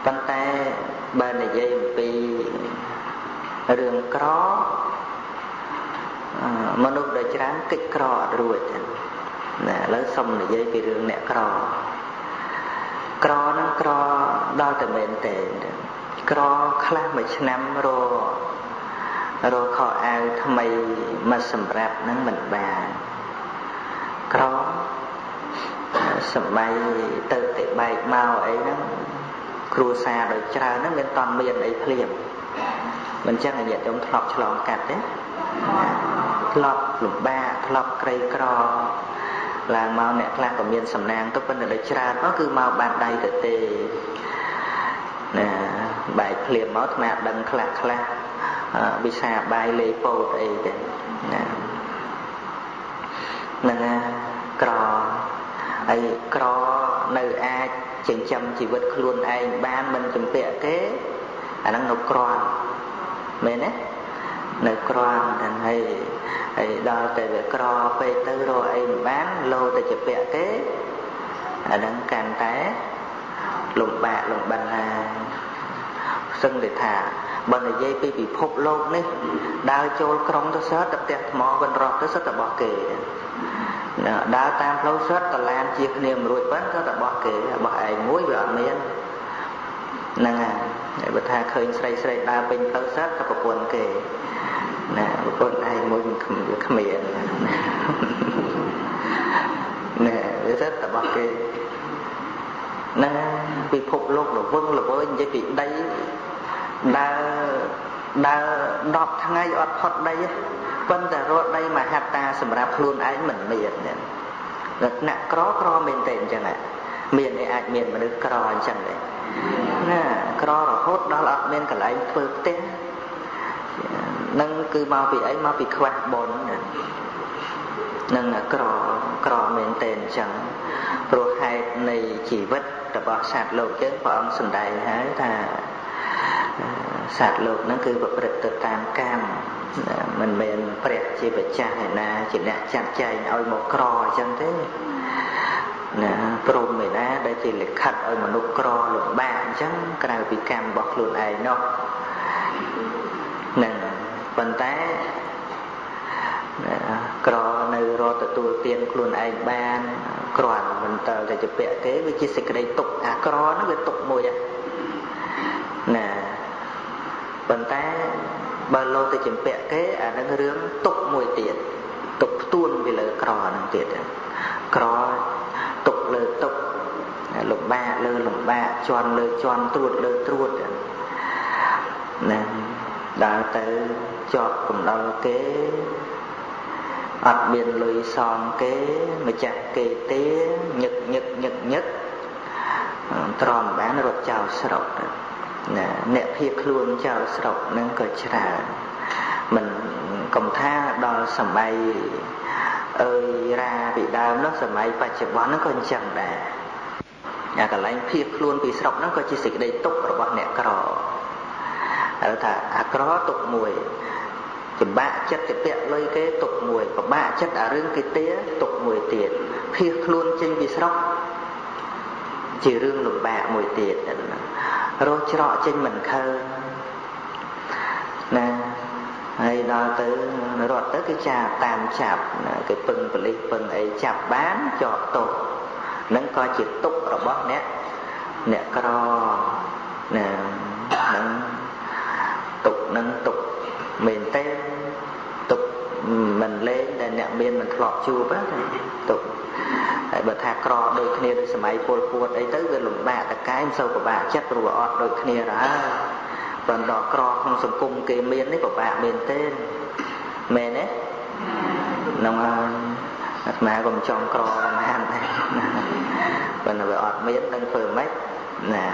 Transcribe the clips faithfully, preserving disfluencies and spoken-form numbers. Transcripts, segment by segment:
ប៉ុន្តែបើនិយាយអំពីរឿងក្រមនុស្សដែលច្រើនកិច្ចក្រអត់រួចណាឥឡូវសុំនិយាយពីរឿងអ្នកក្រក្រហ្នឹងក្រដល់តែមែនទេក្រខ្លះមួយឆ្នាំររខោអាវថ្មីមកសម្រាប់ហ្នឹងមិនបានក្រសម័យទៅតែបែកមកអីហ្នឹងគ្រួសារដោយច្រើនហ្នឹងមានតន់មានអីភ្លាមមិនចឹងញាតិញោមធ្លាប់ឆ្លងកាត់ទេធ្លាប់លំបាកធ្លាប់ក្រីក្រឡើងមកអ្នកខ្លះក៏មានសំណាងទៅប៉ុន្តែដោយច្រើនមកគឺមកបានដៃទៅទេណាបែកភ្លាមមកអាត្មាដឹងខ្លះខ្លះវិសាបាយលេពោតអីទេណាហ្នឹងក្រអីក្រនៅអាចចិញ្ចឹមជីវិតខ្លួនឯងបានមិនជំពាក់ទេអាហ្នឹងនៅក្រំមែនទេនៅក្រំទាំងហើយហើយដល់តែវាក្រពេកទៅរកអីមិនបានលោតែជំពាក់ទេអាហ្នឹងកាន់តែលំបាកលំបិនណាសឹងតែថាបើនិយាយពីពិភពលោកនេះដើរចូលក្រុងទៅសើទៅផ្ទះថ្មវិនរកទៅសិតតែរបស់គេដើរតាមផ្លូវសិតតឡានជាគ្នាមិនរួចប៉ុណ្ណឹងក៏តែរបស់គេរបស់ឯងមួយវាអត់មានហ្នឹងហើយបើថាឃើញស្រីស្រីដើរពេញផ្លូវសិតក៏ប្រពន្ធគេណាប្រពន្ធឯងមួយវាគ្មានណែវាសិតតែរបស់គេណាពិភពលោកល្វឹងល្វើយនិយាយពីដីដើរដើរដប់ថ្ងៃអត់ផុតដីប៉ុន្តែរត់ដីមហត្តាសម្រាប់ខ្លួនឯងមិនមានទេលក្ខណៈក្រក្រមែនទេអញ្ចឹងមានឯអាចមានមនុស្សក្រអញ្ចឹងទេណាក្ររហូតដល់អត់មានកន្លែងធ្វើផ្ទះនឹងគឺមកពីអីមកពីខ្វះបុណ្យនឹងក្រក្រមែនទេអញ្ចឹងព្រោះហេតុនៃជីវិតរបស់សត្វលោកយើងព្រះអង្គសម្ដែងហើយថាសត្វលោកហ្នឹងគឺប្រព្រឹត្តទៅតាមកម្មមិនមែនព្រះជាម្ចាស់ឯណាជាអ្នកចាត់ចែងឲ្យមកក្រអញ្ចឹងទេណាព្រមឯណាដែលជាលិខិតឲ្យមនុស្សក្រលំបាកអញ្ចឹងក្រៅពីកម្មរបស់ខ្លួនឯងនោះហ្នឹងប៉ុន្តែក្រនៅរកទទួលទានខ្លួនឯងបានគ្រាន់មិនតើតែជាពាក់ទេវាជាសេចក្តីទុកអាក្រហ្នឹងវាទុកមួយណាប៉ុន្តែបើលោទៅជំពាក់គេអានឹងរឿងទុកមួយទៀតទុកផ្ទួនពីលើក្រហ្នឹងទៀតក្រទុកលើទុកលំបាកលើលំបាកជន់លើជន់ត្រួតលើត្រួតណាដើរទៅជាប់កំដៅគេអត់មានលុយសងគេម្ចាស់គេទេញឹកញឹកញឹកញឹកទ្រាំបានរត់ចោលស្រុកណាអ្នកភៀសខ្លួនចោលស្រុកនឹងក៏ច្រើនមិនកុំថាដល់សម័យអើយរាពីដើមនោះសម័យបច្ចុប្បន្នហ្នឹងក៏អញ្ចឹងដែរអាកន្លែងភៀសខ្លួនពីស្រុកហ្នឹងក៏ជាសេចក្តីទុក្ខរបស់អ្នកក្រហើយថាអាក្រទុក្ខមួយចម្បាក់ចិត្តទៅពាក់លុយគេទុក្ខមួយពិបាកចិត្តអារឿងគេទាទុក្ខមួយទៀតភៀសខ្លួនចេញពីស្រុកជារឿងលំបាកមួយទៀតរស់ច្រកចេញមិនឃើញណាហើយដល់ទៅរត់ទៅគេចាប់តាមចាប់គេពឹងប៉ូលីសពឹងអីចាប់បានជាប់ទោសនឹងក៏ជាទុក្ខរបស់អ្នកអ្នកក្រណានឹងទុក្ខនឹងទុក្ខមែនទេទុក្ខមិនលេងដែលអ្នកមានមិនធ្លាប់ជួបទេទុក្ខហើយបើថាក្រដូចគ្នាដូចសម័យពលពួតអីទៅវាលំបាកតកាយមិនសូវពិបាកចិត្តព្រោះអត់ដូចគ្នាដែរប៉ុន្តែក្រក្នុងសង្គមគេមាននេះពិបាកមែនទេមែនទេហ្នឹងអាត្មាក៏មិនចង់ក្រប៉ុន្មានដែរប៉ុន្តែវាអត់មាននឹងធ្វើម៉េចណា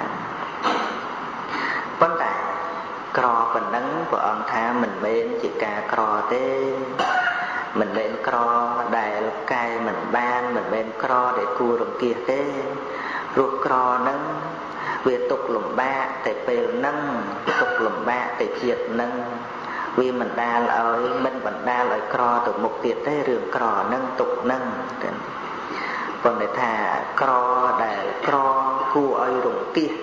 ប៉ុន្តែក្រប៉ុណ្ណឹងព្រះអង្គថាមិនមែនជាការក្រទេមិនមែនក្រដែលកែមិនបានមិនមែនក្រដែលគួររង្គៀសទេព្រោះក្រហ្នឹងវាទុកលំបាកតែពេលហ្នឹងទុកលំបាកតែជាតិហ្នឹងវាមិនដាលឲ្យមិនបណ្ដាលឲ្យក្រទៅមុខទៀតទេរឿងក្រហ្នឹងទុកហ្នឹងប៉ុន្តែថាក្រដែលក្រគួរឲ្យរង្គៀស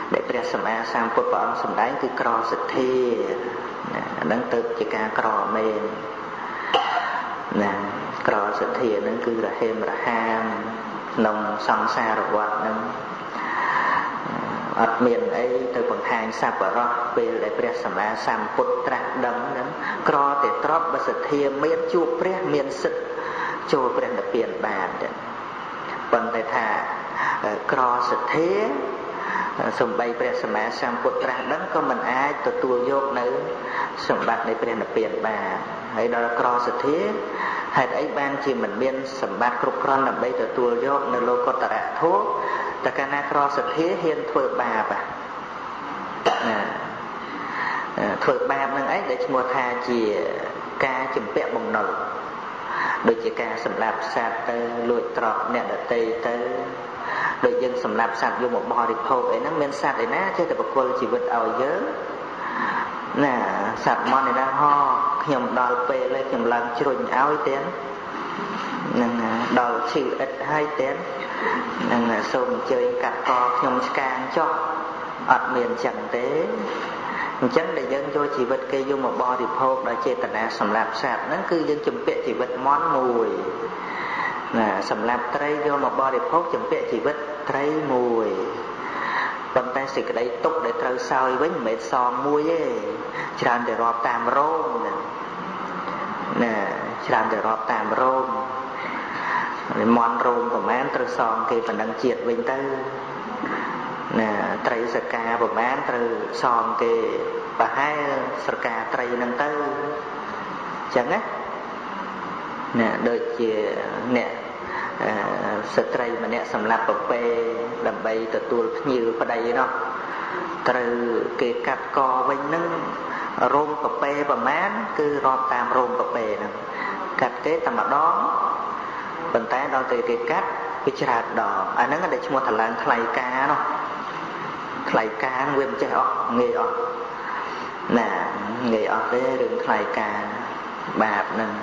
đểព្រះសម្មាសម្ពុទ្ធព្រះអង្គសម្ដែងគឺក្រសទ្ធាហ្នឹងទៅជាការក្រមែនណាក្រសទ្ធាហ្នឹងគឺរហេមរហាមក្នុងសង្សារវដ្តហ្នឹងអត់មានអីទៅបង្ហាញសប្បុរសពេលដែលព្រះសម្មាសម្ពុទ្ធត្រាស់ដឹងហ្នឹងក្រតែទ្រព្យបសទ្ធាមានជួបព្រះមានសិទ្ធចូលព្រះនិព្វានបានទេប៉ុន្តែថាក្រសទ្ធាសំបីព្រះសម្មាសម្ពុទ្ធត្រាស់ដឹងក៏មិនអាចទទួលយកនៅសម្បត្តិនៃព្រះនិព្វានបានហើយដល់ក្រសទ្ធាហេតុអីបានជាមិនមានសម្បត្តិគ្រប់គ្រាន់ដើម្បីទទួលយកនៅលោកុត្តរធម៌តែកាលណាក្រសទ្ធាហ៊ានធ្វើបាបណាធ្វើបាបនឹងអីដែលឈ្មោះថាជាការជំពាក់បំណុលដូចជាការសម្លាប់សត្វទៅលួចទ្រព្យអ្នកដទៃទៅដូចយើងសម្លាប់សត្វយកមកបរិភោគអីហ្នឹងមានសត្វឯណាចេះតែបកគលជីវិតឲ្យយើងណាសត្វមកឯណាហោខ្ញុំដល់ពេលហើយខ្ញុំឡើងជ្រុញឲ្យទៀតនឹងដល់ឈឺអិតហើយទៀតនឹងសូមអញ្ជើញកាត់កខ្ញុំឆ្កាងចុះអត់មានចឹងទេអញ្ចឹងដែលយើងយកជីវិតគេយកមកបរិភោគដោយចេតនាសម្លាប់សត្វហ្នឹងគឺយើងជំពាក់ជីវិតមន់មួយណាសម្រាប់ត្រីយកមកបរិភោគជំពាក់ជីវិតត្រីមួយប៉ុន្តែសេចក្តីទុក្ខដែលត្រូវសោយវិញមិនមែនសងមួយទេច្រើនតែរាប់តាមរោមណាច្រើនតែរាប់តាមរោមមន់រោមប្រហែលត្រូវសងគេប៉ុណ្ណឹងជាតិវិញទៅណាត្រីសកាប្រហែលត្រូវសងគេប្រហែលសកាត្រីហ្នឹងទៅអញ្ចឹងណាណាដូចជាអ្នកស្ត្រីម្នាក់សម្លាប់ប្រពេដើម្បីទទួលភ្ញៀវប្តីនោះត្រូវគេកាត់កវិញហ្នឹងរោមប្រពេប្រមាណគឺរាប់តាមរោមប្រពេហ្នឹងកាត់គេតែម្ដងប៉ុន្តែដល់ទៅគេកាត់វាច្រើនដងអាហ្នឹងដែលឈ្មោះតឡើងថ្លៃការនោះថ្លៃការវាមិនចេះអស់ងាយអស់ណាងាយអស់ទេរឿងថ្លៃការបាបហ្នឹង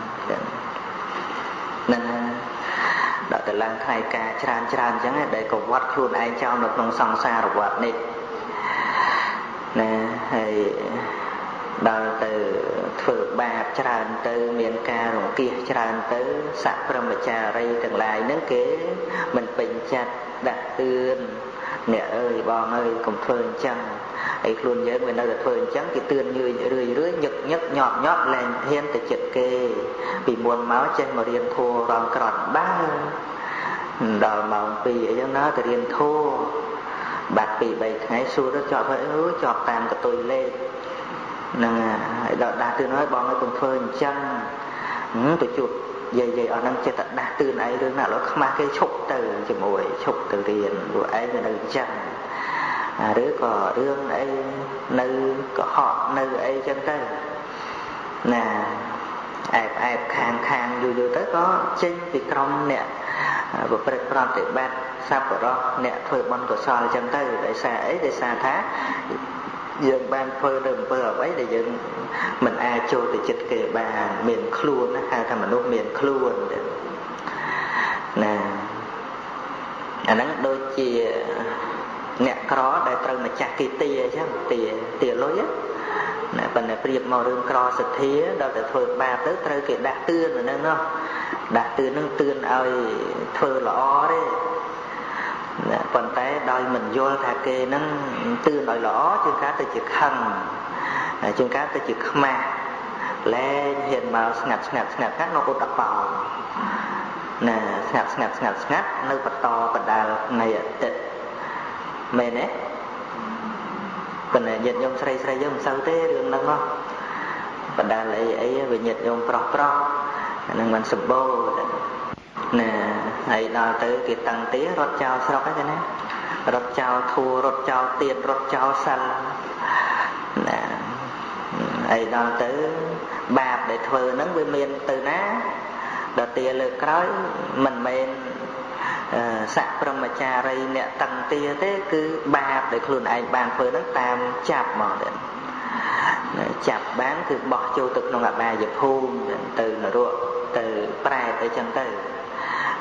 ហ្នឹងដល់ទៅឡើងថ្លៃការច្រើនច្រើនអញ្ចឹងដែលក៏វត្តខ្លួនឯងចោលនៅក្នុងសង្សារវត្តនេះណាហើយដល់ទៅធ្វើបាបច្រើនទៅមានការរង្គៀសច្រើនទៅស័ក្តិព្រមចារីទាំងឡាយហ្នឹងគេមិនពេញចិត្តដាក់ទឿនអ្នកអើយបងអើយកុំធ្វើអញ្ចឹងហើយខ្លួនយើងវានៅតែធ្វើអញ្ចឹងគេទឿនរឿយរឿយរឿយញឹកញឹកញាប់ញាប់លែងហ៊ានទៅចិត្តគេពីមុនមកចេះមករៀនធัวរងក្រត់បើដល់ម៉ោងពីរអីចឹងណាទៅរៀនធัวបាត់ពីរបីថ្ងៃសួរទៅជាប់ហើយអើយជាប់តាមកតុយលេខហ្នឹងហើយដល់ដាស់ទឿនហើយបងឲ្យកុំធ្វើអញ្ចឹងទៅជួបយាយយាយអស់ហ្នឹងចិត្តតែដាស់ទឿនឯងរឿងណាឥឡូវខ្មាស់គេឈប់ទៅជាមួយឈប់ទៅរៀនពួកឯងនៅអញ្ចឹងឬក៏រឿងអីនៅកុហកនៅអីចឹងទៅណាអែបអែបខាងខាងយូរយូរទៅក៏ចេញពីក្រុមអ្នកប្រព្រឹត្តប្រតិបត្តិសប្បុរសអ្នកធ្វើបុណ្យកុសលចឹងទៅដោយសារអីដោយសារថាយើងបានធ្វើនៅអំពើអ្វីដែលយើងមិនអាចចូលទៅចិត្តគេបានមានខ្លួនណាហៅថាមនុស្សមានខ្លួនណាអាហ្នឹងដូចជាអ្នកក្រដែលត្រូវម្ចាស់គេទាអញ្ចឹងទាទាលុយណាប៉ុន្តែប្រៀបមករឿងក្រសទ្ធាដល់តែធ្វើបាបទៅត្រូវគេដាស់តឿននៅហ្នឹងនោះដាស់តឿនហ្នឹងតឿនឲ្យធ្វើល្អទេណាប៉ុន្តែដោយមិនយល់ថាគេហ្នឹងតឿនឲ្យល្អជាងការទៅជាខឹងជាងការទៅជាខ្មាស់លែងហ៊ានមកស្ងាត់ស្ងាត់ស្ងាត់ខាងនៅឧត្តបោណាស្ងាត់ស្ងាត់ស្ងាត់ស្ងាត់នៅបន្តបដាលនៃអតិថិមែនទេប៉ុន្តែញាតិញោមស្រីស្រីយើងមិនសូវទេរឿងហ្នឹងហ៎បដាលអីអីវាញាតិញោមប្រុសប្រុសអាហ្នឹងមិនសម្បូរណាហើយដល់ទៅគេតាំងទារត់ចោលស្រុកហ្នឹងណារត់ចោលធัวរត់ចោលទៀនរត់ចោលសិលណាហើយដល់ទៅបាបដែលធ្វើហ្នឹងវាមានទៅណាដល់ទាលើក្រោយមិនមែនស័ក្តិព្រមចារីអ្នកតាំងទាទេគឺបាបដែលខ្លួនឯងបានធ្វើហ្នឹងតាមចាប់មកទេចាប់បានគឺបោះចូលទៅក្នុងអបាយភូមិទៅនរកទៅប្រែទៅចឹងទៅ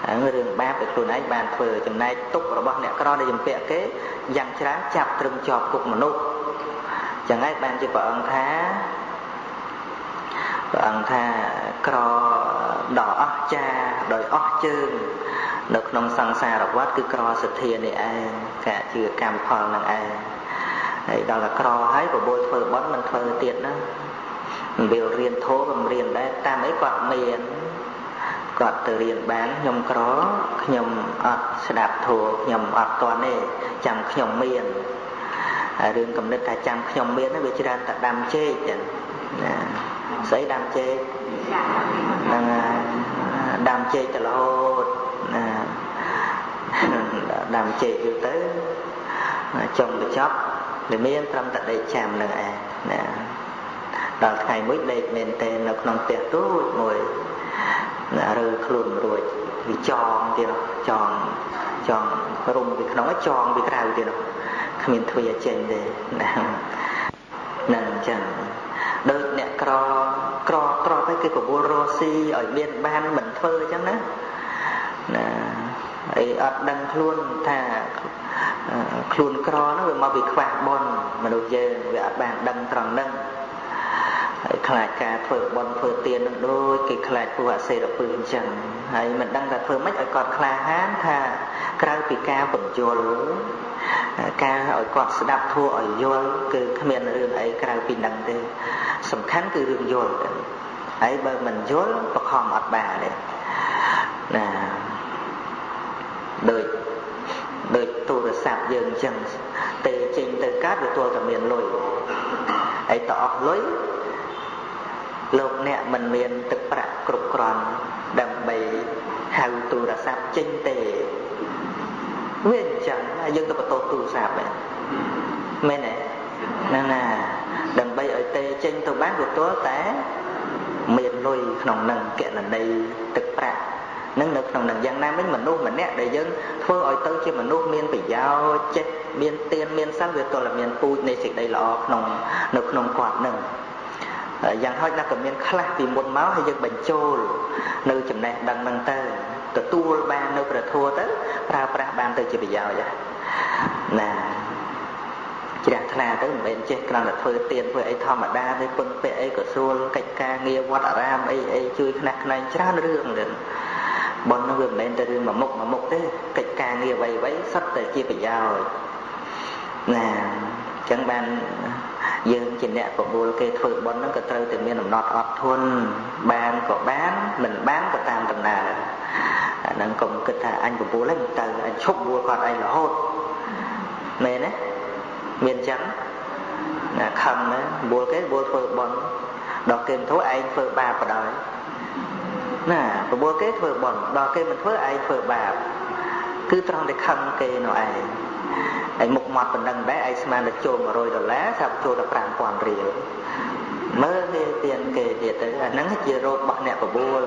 rừng ba về khuôn ấy bàn phở chừng này tục rồi bọn nẹ cro để dùm vẽ kế dăng trá chạp trừng chọp cục mà nụ chẳng ấy bàn chỉ bảo ông thá bảo ông thá cro đỏ óc cha đòi óc chương được nông sang xa rồi quát cứ cro sự thiên này ai cả chưa cam phòn năng ai đó là cro hãy của bôi phở bón mình phở tiệt đó biểu riêng thố và riêng đấy ta mấy quạt miền quạt từ riêng bán nhom có nhom ọt đạp thua nhom ọt toàn này chẳng nhom miền riêng cầm đất ta chẳng nhom miền nó bị chỉ đang ta đam chê giấy đam chê đam chê cho là hốt đam chê yêu tới chồng bị chóp để miền trong tận đây chạm nữa nè đó ngày mới đây mình tên là con tiệt tốt ngồi rồi khuôn rồi vì tròn thì nó tròn tròn rung vì nó tròn vì cái thì nó mình thuê ở trên đây nè chẳng đôi nè cro cro cro cái cái của vua Rossi ở bên ban mình phơi chẳng đó nè ấy ở đằng luôn thà khuôn cro nó mà bị quạt bon mà đồ chơi về ở bàn đằng tròn đằng khai lại cả phở bon phở tiền đôi cái khai lại của xe đập phương chẳng hay mình đang là phở mấy ở còn khai hán thà cao bị cao vẫn vô ca ở còn đạp thua ở vô cứ miền đường ấy cao bị nặng thì sầm khánh cứ đường vô ấy bờ mình vô bậc hòm ọt bà đấy nè đời đời tôi là sạp dường chẳng tề trình từ cát của tôi cả miền lùi ấy tỏ lối lục nè mình miền thực bạc cục còn đầm bầy hào tu đã sạp chinh tề nguyên chẳng dân tôi có tu sạp này mấy này nên là đầm bầy ở tề chinh tôi bán của tôi té miền lùi nòng nằng kiện là đây thực bạc nâng được nòng nằng giang nam với mình nuôi mình nè để dân thôi ở tới khi mình nuôi miền phải giao chết miền tiền miền sang việc tôi là miền pui này thì đây là nòng được nòng quạt nằng dạng hơi là cầm miếng khla vì một máu hay dân bệnh trôi nơi chấm này đang nâng tơ từ tua ban nơi bờ thua tới ra ra ban tới chỉ bây giờ vậy nè chỉ đặt là tới bên trên cái là phơi tiền phơi ấy thom mà đa với phân phê ấy của xuân cách ca nghe quạt ram ấy ấy chui nát này chán rương rồi bọn nó gồm lên tới rương mà mục mà mục thế cách ca nghe vậy vậy sắp tới chỉ bây giờ nè chẳng ban dương chỉ nè của bùa kê phơi bọn nó có trâu từ miền nọt ọt thôn bán có bán mình bán có tam tầm nào nâng cùng cái thà anh của bùa lấy từ anh chúc bùa còn anh là hốt mê đấy miền trắng là khăm đấy bùa cái bùa phơi bọn đò kèm thối anh phơi ba vào đời nè của bùa cái phơi bọn đò kèm mình phơi anh phơi ba cứ trong để khăm kê nó anh anh một mặt mình đang bé anh mà được trộn mà rồi đó lá sao trộn được càng còn rìu mới cái tiền kề thì tới nắng hết giờ rồi bọc nẹp của bùa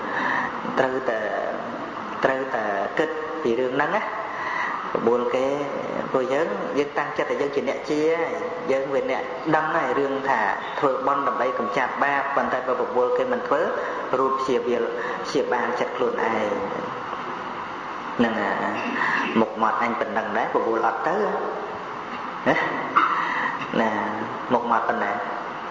từ từ từ từ kết thì đường nắng á bùa cái tôi nhớ dân tăng cho tại dân chỉ nẹp chia dân về nẹp đâm này đường thả thôi bon đầm bay cầm chặt ba bàn tay vào bùa cái mình phớ rụp xìa việc xìa bàn chặt luôn ai nên là một mặt anh bình đằng đấy của bùa lọt tới nè một mặt bên này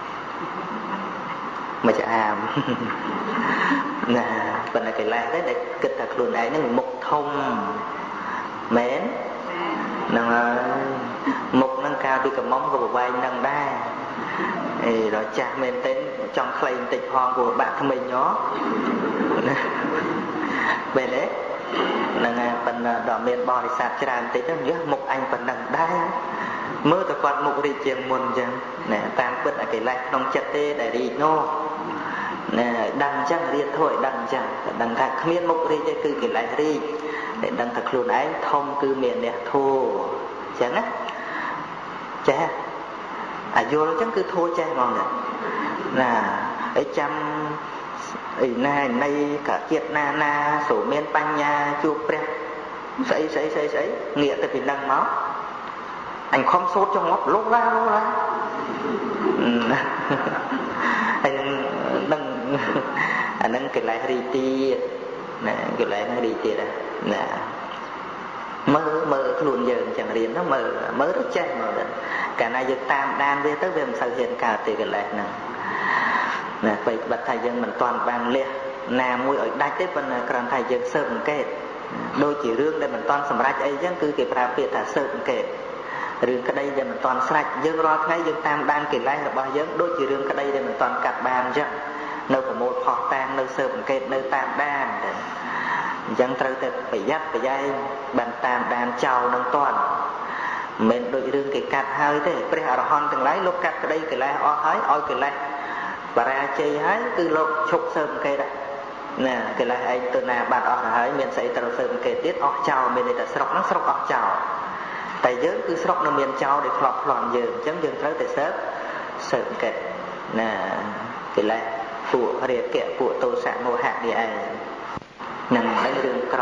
mà chả hàm nè bên này cái lá đấy để kịch thật luôn ấy nó một thông mến nè một nâng cao đi cầm móng của bộ bay nâng đai thì rồi cha men tên trong khay tịch hoang của bạn thân mình nhó về đấy là phần đỏ miền bò thì sạt tràn tới đó nhớ một anh phần đằng đai mơ từ quạt một đi chiềng muôn chẳng nè tam bứt ở cái lại nông chặt tê để đi nô nè đằng chẳng riêng thôi đằng chẳng đằng thật miền một đi chơi cứ cái lại đi để đằng thật luôn ấy thông cư miền nè thô chẳng á cha à vô chẳng cứ thô cha ngon nè là ấy chăm ấy này nay cả kiệt na na sổ men panh nha chua pre sấy sấy sấy sấy nghĩa tại vì nâng máu anh không sốt trong ngóc lố ra lố ra anh nâng anh nâng cái lại đi ti nè cái lẽ nó đi tiệt nè mơ mơ luôn giờ chẳng riêng nó mơ mơ rất chết mà cả nay dân tam đan về tới về mình sao hiện cả thì cái lẽ nè nè vậy bậc thầy dân mình toàn bàn liệt nam mũi ở đai tiếp bên cần thầy dân sơ mình kể đôi chỉ riêng để mình toàn sầm rách ấy chứ cứ cái pra biệt thả sơ mình kể riêng cái đây để mình toàn sạch dân lo thấy dân tam đan kể lại là bao dân đôi chỉ riêng cái đây để mình toàn cắt bàn chứ nơi của một họ tan nơi sơ mình kể nơi tam đan dânត្រូវតែប្រយ័ត្នប្រយែងបានតាមដានចោលនឹងតន់មិនដូចរឿងគេកាត់ហើយទេព្រះអរហន្តទាំងឡាយលោកកាត់ក្តីកិលេសអស់ហើយឲ្យកិលេសបរាជ័យហើយគឺលោកឈប់សើមកេតណាកិលេសឯងទៅណាបាត់អស់ទៅហើយមានស្អីត្រូវសើមកេតទៀតអស់ចោលមានតែស្រុកហ្នឹងស្រុកអស់ចោលតែយើងគឺស្រុកនៅមានចោលដែលធ្លាប់ប្លន់យើងអញ្ចឹងយើងត្រូវតែសើសើមកេតណាកិលេសពួករាគៈពួកទោសៈមោហៈនេះឯងនឹងឲ្យរឿងក្រ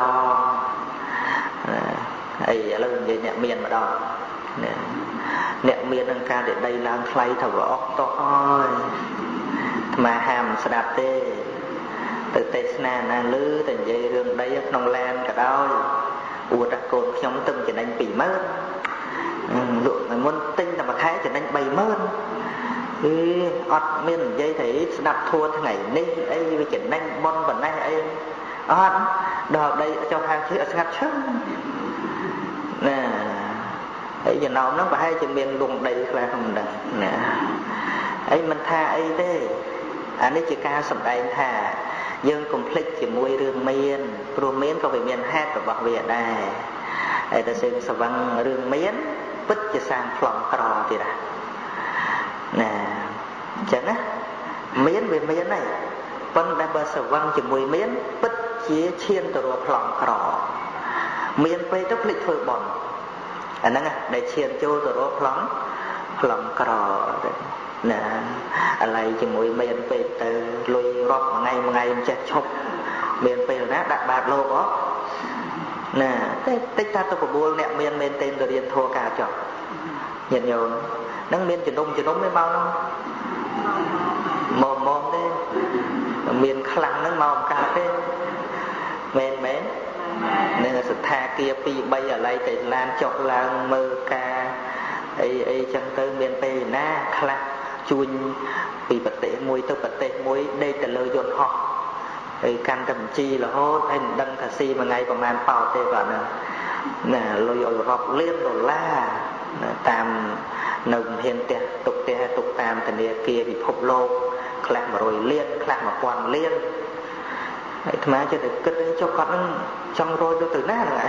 អីឥឡូវនិយាយអ្នកមានម្ដងអ្នកមាននឹងការដែលដីឡើងថ្លៃទៅអស់តោះអើយអាត្មាហាមស្ដាប់ទេទៅទេសនាណាលឺតែនិយាយរឿងដីក្នុងឡានក៏ដោយអួតតែកូនខ្ញុំទឹមចំណេញពីរម៉ឺនលក់មុនទិញតែមួយខែចំណេញបីម៉ឺនគឺអត់មាននិយាយថាស្ដាប់ធัวថ្ងៃនេះអីវាចំណេញប៉ុនប៉ុណ្ណេះអីអត់ដល់ដីចុះហាងជិះអត់ស្ងាត់ឈឹងណាហើយចំណោមហ្នឹងប្រហែលជាមានលងដីខ្លះមិនដឹងណាអីមិនថាអីទេអានេះជាការសម្ដែងថាយើងកុំភ្លេចជាមួយរឿងមានព្រោះមានក៏វាមានហេតុរបស់វាដែរហើយតែសេងស្វឹងរឿងមានពិតជាសាងប្លង់ក្រទៀតណាអញ្ចឹងណាមានវាមានហើយប៉ុន្តែបើស្វឹងជាមួយមានពិតជាឈានទៅរកប្លង់ក្រមានពេលទៅភ្លេចធ្វើបន់អាហ្នឹងដែលឈានចូលទៅរកប្លង់ប្លង់ក្រណាអាឡ័យជាមួយមានពេលទៅលុយរាប់មួយថ្ងៃមួយថ្ងៃចេះឈប់មានពេលណាដាក់បាតលោកអត់ណាតែតិចថាទៅបបួលអ្នកមានមែនទេទៅរៀនធัวការចុះញាតិញោមហ្នឹងមានជំនុំជំនុំឯមកហ្នឹងមកមកទេមានខ្លាំងហ្នឹងមកបង្កើតទេមែនមែននឹងស្ថាគារពីរបីអាឡ័យតែឡានចុះឡើងមើលការអីអីចឹងទៅមានពេលណាខ្លះជួញពីប្រទេសមួយទៅប្រទេសមួយដេកទៅលើយន្តហោះហើយកាន់តែបញ្ជីរហូតហើយមិនដឹងថាស៊ីមួយថ្ងៃប្រហែលប៉ោតទេគាត់ហ្នឹងណាលុយអឺរ៉ុបលានដុល្លារតាមនៅមិនហ៊ានផ្ទះទុកផ្ទះទុកតាមធនាគារពិភពលោកខ្លះមួយរយលានខ្លះមួយពាន់លានអាត្មាចិត្តតែគិតចុះគាត់នឹងចង់រយទៅទៅណាហ្នឹង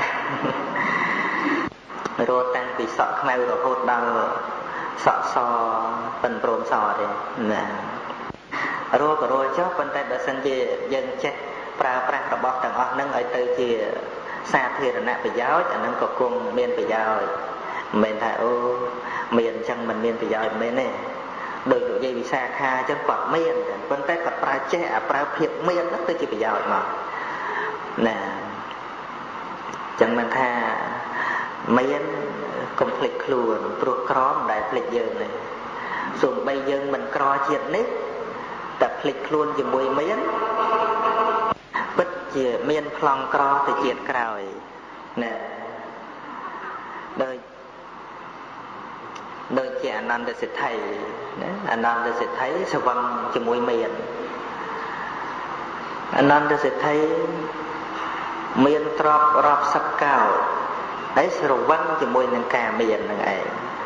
ឯងរត់តាំងពីសក់ខ្មៅរហូតដល់សក់សប៉ិនព្រមសទេណារត់ក៏រត់ចុះប៉ុន្តែបើសិនជាយើងចេះប្រើប្រាស់របស់ទាំងអស់ហ្នឹងឲ្យទៅជាសាធារណប្រយោជន៍អាហ្នឹងក៏គង់មានប្រយោជន៍មិនមែនថាអូមានអញ្ចឹងមិនមានប្រយោជន៍មែនទេដោយនិយាយវិសាខាអញ្ចឹងគាត់មានប៉ុន្តែគាត់ប្រើចេះអាប្រើភាពមានហ្នឹងទៅជាប្រយោជន៍មកណាអញ្ចឹងមិនថាមានកុំភ្លេចខ្លួនព្រោះក្រមិនដែលភ្លេចយើងទេសូម្បីយើងមិនក្រជាតិនេះតែភ្លេចខ្លួនជាមួយមានពិតជាមានប្លង់ក្រទៅជាតិក្រោយណាដោយដូចជាអនន្តសិទ្ធិណាអនន្តសិទ្ធិស្វឹងជាមួយមានអនន្តសិទ្ធិមានទ្រព្យរាប់សិបកោដហើយស្រវឹងជាមួយនឹងការមាននឹងឯង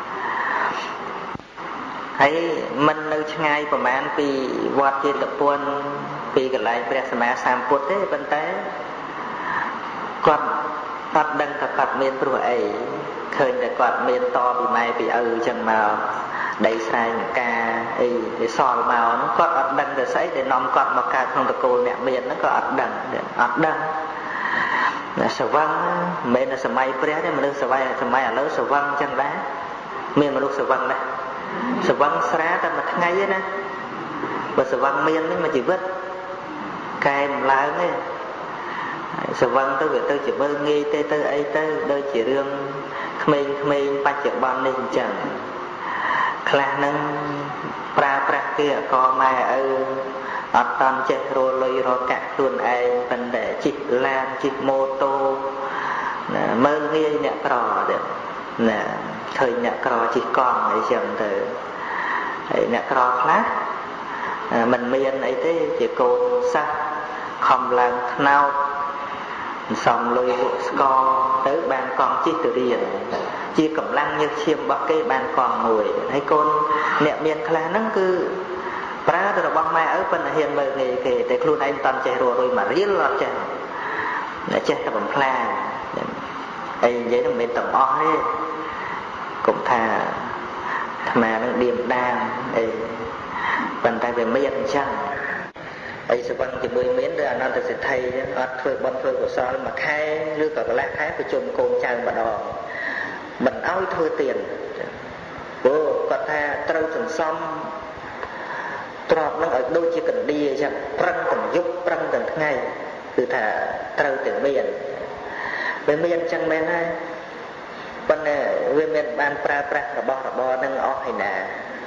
ហើយមិននៅឆ្ងាយប្រហែលពីវត្តចេតពុនពីកន្លែងព្រះសម្មាសម្ពុទ្ធទេប៉ុន្តែគាត់អត់ដឹងថាគាត់មានព្រោះអីឃើញតែគាត់មានតពីម៉ែពីឪអញ្ចឹងមកដីស្រែចម្ការអីវាសល់មកហ្នឹងគាត់អត់ដឹងទៅស្អីដែលនាំគាត់មកកើតក្នុងតកូលអ្នកមានហ្នឹងក៏អត់ដឹងអត់ដឹងតែស្វឹងមិនមែនតែសម័យព្រះទេមនុស្សសម័យសម័យឥឡូវស្វឹងអញ្ចឹងដែរមានមនុស្សស្វឹងដែរស្វឹងស្រាតែមួយថ្ងៃទេណាបើស្វឹងមាននេះមួយជីវិតកែមិនឡើងទេស្វឹងទៅវាទៅជាមើលងាយទេទៅអីទៅដូចជារឿងក្មេងៗបច្ចុប្បន្ននេះអញ្ចឹងខ្លះហ្នឹងប្រើប្រាស់គេអកម៉ែឪ ở tam che rồi lôi rồi cả luôn ai vấn đề chích lan chích mô tô mơ nghe nhẹ cò được nè thời nhẹ cò chỉ còn ấy chẳng từ nhẹ cò khác mình miền ấy thế chỉ cô sắc không làm nào xong lôi vụ score tới ban con chi từ điển chi cầm lăng như chiêm bắc cái ban con ngồi thấy con nhẹ miền khá nó cứ pra rồi băng mai ở bên hiền mờ nghề kể để luôn anh toàn chạy rồi mà riết lọt chạy để chạy tập bằng plan ấy vậy nó mình tầm o ấy cũng thà mà nó điểm đam ấy bàn tay về miền chăng ấy sẽ bằng cái bơi miến rồi anh sẽ thay ở phơi bón phơi của sao mà khai lư cả cái lá khai của chôn côn trang mà đò mình áo thôi tiền bố có tha trâu thành xong trọt nó ở đôi chỉ cần đi chẳng răng cần giúp răng cần ngày từ thả trâu tiền miền về miền chẳng bên này bên này về miền ban pra pra là bò là bò nâng ó hay nè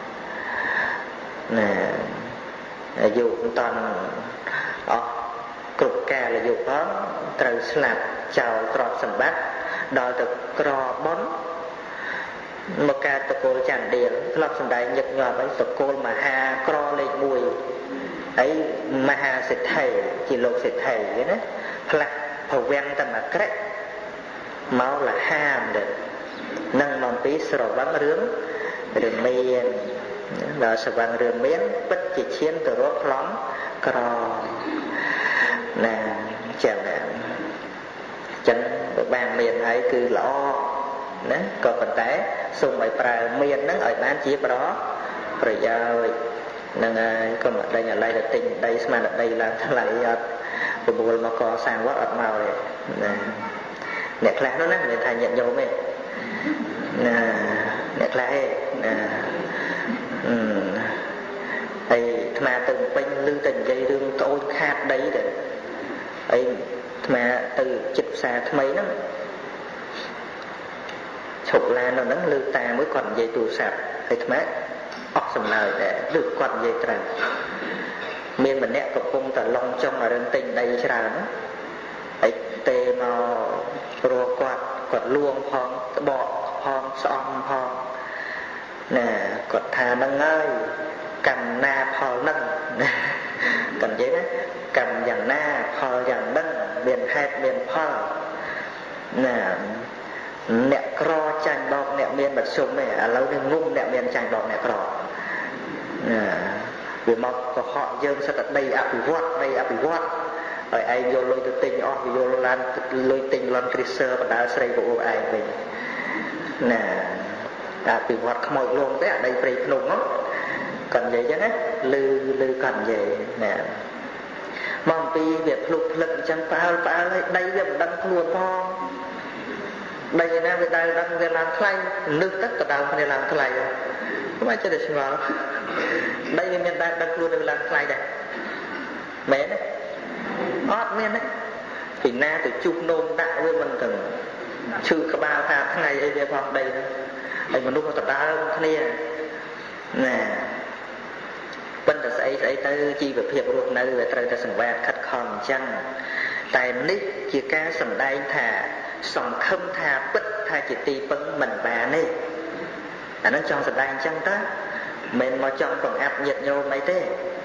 nè dù toàn ó cục cà là dù có trâu slap chào trọt sầm bát đòi từ cò bón một ca tập cô chẳng điện lọc sân đại nhật nhọt ấy tập cô mà ha cro lên mùi ấy mà ha sẽ thầy chỉ lột sẽ thầy vậy đó là thầu ven tầm mà cách máu là ham được nâng mòn tí sờ vắng rướng rừng miên đó sờ vắng rừng miến bất chỉ chiến từ rốt lóng cro nè chẳng nè chẳng bàn miền ấy cứ lo nè có phần té xung quanh pra miền nó ở ban chia đó rồi giờ nâng có một đây nhà đây là tình đây mà đây là lại bộ bộ mà có sang quá ợt màu này nè nẹt lá nó nè để thay nhận dấu mày nè nẹt lá nè ấy mà từng bên lưu tình dây đương tôi khát đấy để ấy mà từ chụp xa mấy nó chụp là nó nắng lưu ta mới còn dây tù sạp hay thầm á ọc sầm lời để được còn dây tràn miền mình nè có cung tờ long trong là đơn tình đây ra nó ấy tê mò rùa quạt quạt luông phong bọ phong xóm phong nè quạt thà nâng ơi cầm na phò nâng cầm giấy đó cầm dàn na phò dàn nâng miền hai miền phò nè nẹt cro chanh bọc nẹt miền bật sung này à lâu đi ngung nẹt miền chanh bọc nẹt cro nè vì mọc có họ dơm sao tận đây áp bị vót đây áp bị vót rồi ai vô lôi từ tinh o vô lan lôi tinh lon kriser và đá sấy của ai mình nè áp bị vót không mọi luôn thế ở đây phải nung lắm cần vậy chứ nè lư lư cần vậy nè mong pi việc lục lực chẳng phá phá đây việc đăng luôn phong đây nè việc đây đăng về làm thay nước tất cả đào về làm thay không ai cho được xin vào đây mình đang đăng luôn về làm thay này mẹ đấy ót men đấy thì na từ chụp nôm đạo với mình cần chữ cả ba tháng ngày đây về phòng đây đây mình lúc mà tập đá này nè bên ta sẽ sẽ tới chi về việc luôn nơi về trời ta sừng vẹt khát khòn chăng tại nít chỉ ca sầm đai thà sòng khâm thà bích thà chỉ tì bấn mình bà này à nó trong sầm đai chăng ta mình mà trong còn áp nhiệt nhau mấy thế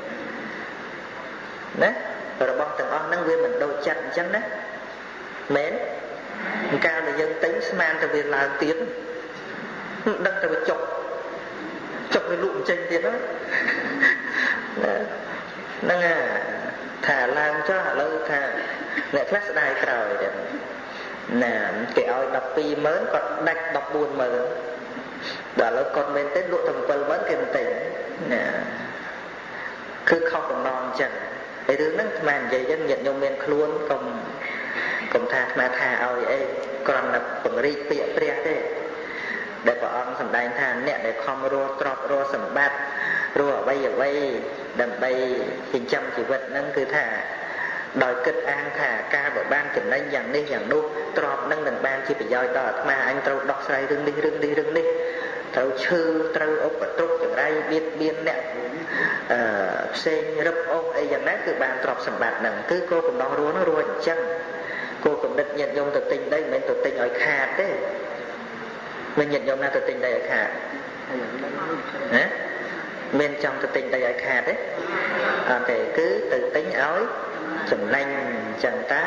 đấy rồi băng từng on năng viên mình đôi chặt chăng đấy mến cao là dân tính man từ việc là tiếng đăng từ việc chọc chọc cái lụm trên tiền đó năng à thả làm cho hả lâu thả nè class đài trời nè cái oi đọc pi mới còn đạch đọc buồn mà đó là con bên tết lụa thằng quân vẫn kèm tỉnh nè cứ không còn non chẳng cái thứ nó màn dây dân nhận nhau men luôn còn còn thả mà thả oi ấy còn là bằng ri bịa bịa thế để có ông sầm đai than nè để không rùa trọt rùa sầm bát rùa bay ở bay đầm bay hình trăm chỉ vật nâng cứ thả đòi kết an thả ca bởi ban kiểm đánh dạng đi dạng nô trọt nâng đằng ban chỉ phải dòi đỏ mà anh trâu đọc sai rừng đi rừng đi rừng đi ត្រូវឈឺត្រូវឧបទ្រពចង្រៃបៀតបៀនអ្នកអឺផ្សេងរឹបអូសអីយ៉ាងណាគឺបានទ្រព្យសម្បត្តិហ្នឹងគឺគោលបំណងរស់នោះរស់អញ្ចឹងគោលកំណត់ញាតិញោមទៅទិញដីមិនមែនទៅទិញឲ្យខាតទេមិនញាតិញោមណាទៅទិញដីឲ្យខាតណាមានចង់ទៅទិញដីឲ្យខាតទេអត់ទេគឺទៅទិញឲ្យចំណេញអញ្ចឹងតើ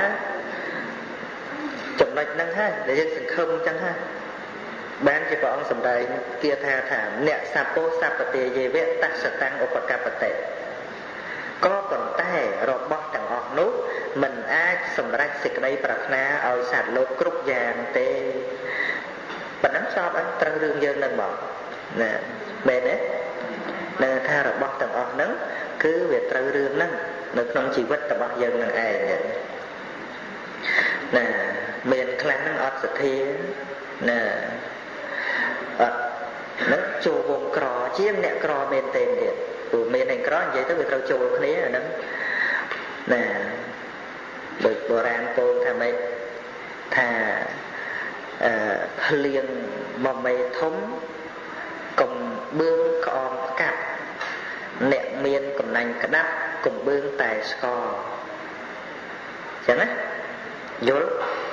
ចំណុចហ្នឹងហើយដែលយើងសង្ឃឹមអញ្ចឹងហើយបានជាព្រះអង្គសម្ដែងគាថាថាអ្នកសัพពោសัพពទេយេវៈតសតាំងឧបកប្បតិក៏ប៉ុន្តែរបស់ទាំងអស់នោះមិនអាចសម្រេចសេចក្តីប្រាថ្នាឲ្យសត្វលោកគ្រប់យ៉ាងទេប៉ុណ្ណឹងចប់អត់ត្រូវរឿងយើងនឹងមកណាមែនទេនៅថារបស់ទាំងអស់ហ្នឹងគឺវាត្រូវរឿងហ្នឹងនៅក្នុងជីវិតរបស់យើងនឹងឯងណាមានខ្លះហ្នឹងអត់សទ្ធាណាអត់នឹងចូលវងក្រជាងអ្នកក្រមែនទេទៀតព្រោះមានអ្នកក្រនិយាយទៅវាត្រូវចូលគ្នាអាហ្នឹងណាដូចបុរាណពោលថាម៉េចថាអឺភ្លៀងមកមេធំកំបឿងក្អមផ្កាប់អ្នកមានកំណាញ់ក្តាប់កំបឿងតែស្គរអញ្ចឹងណាយល់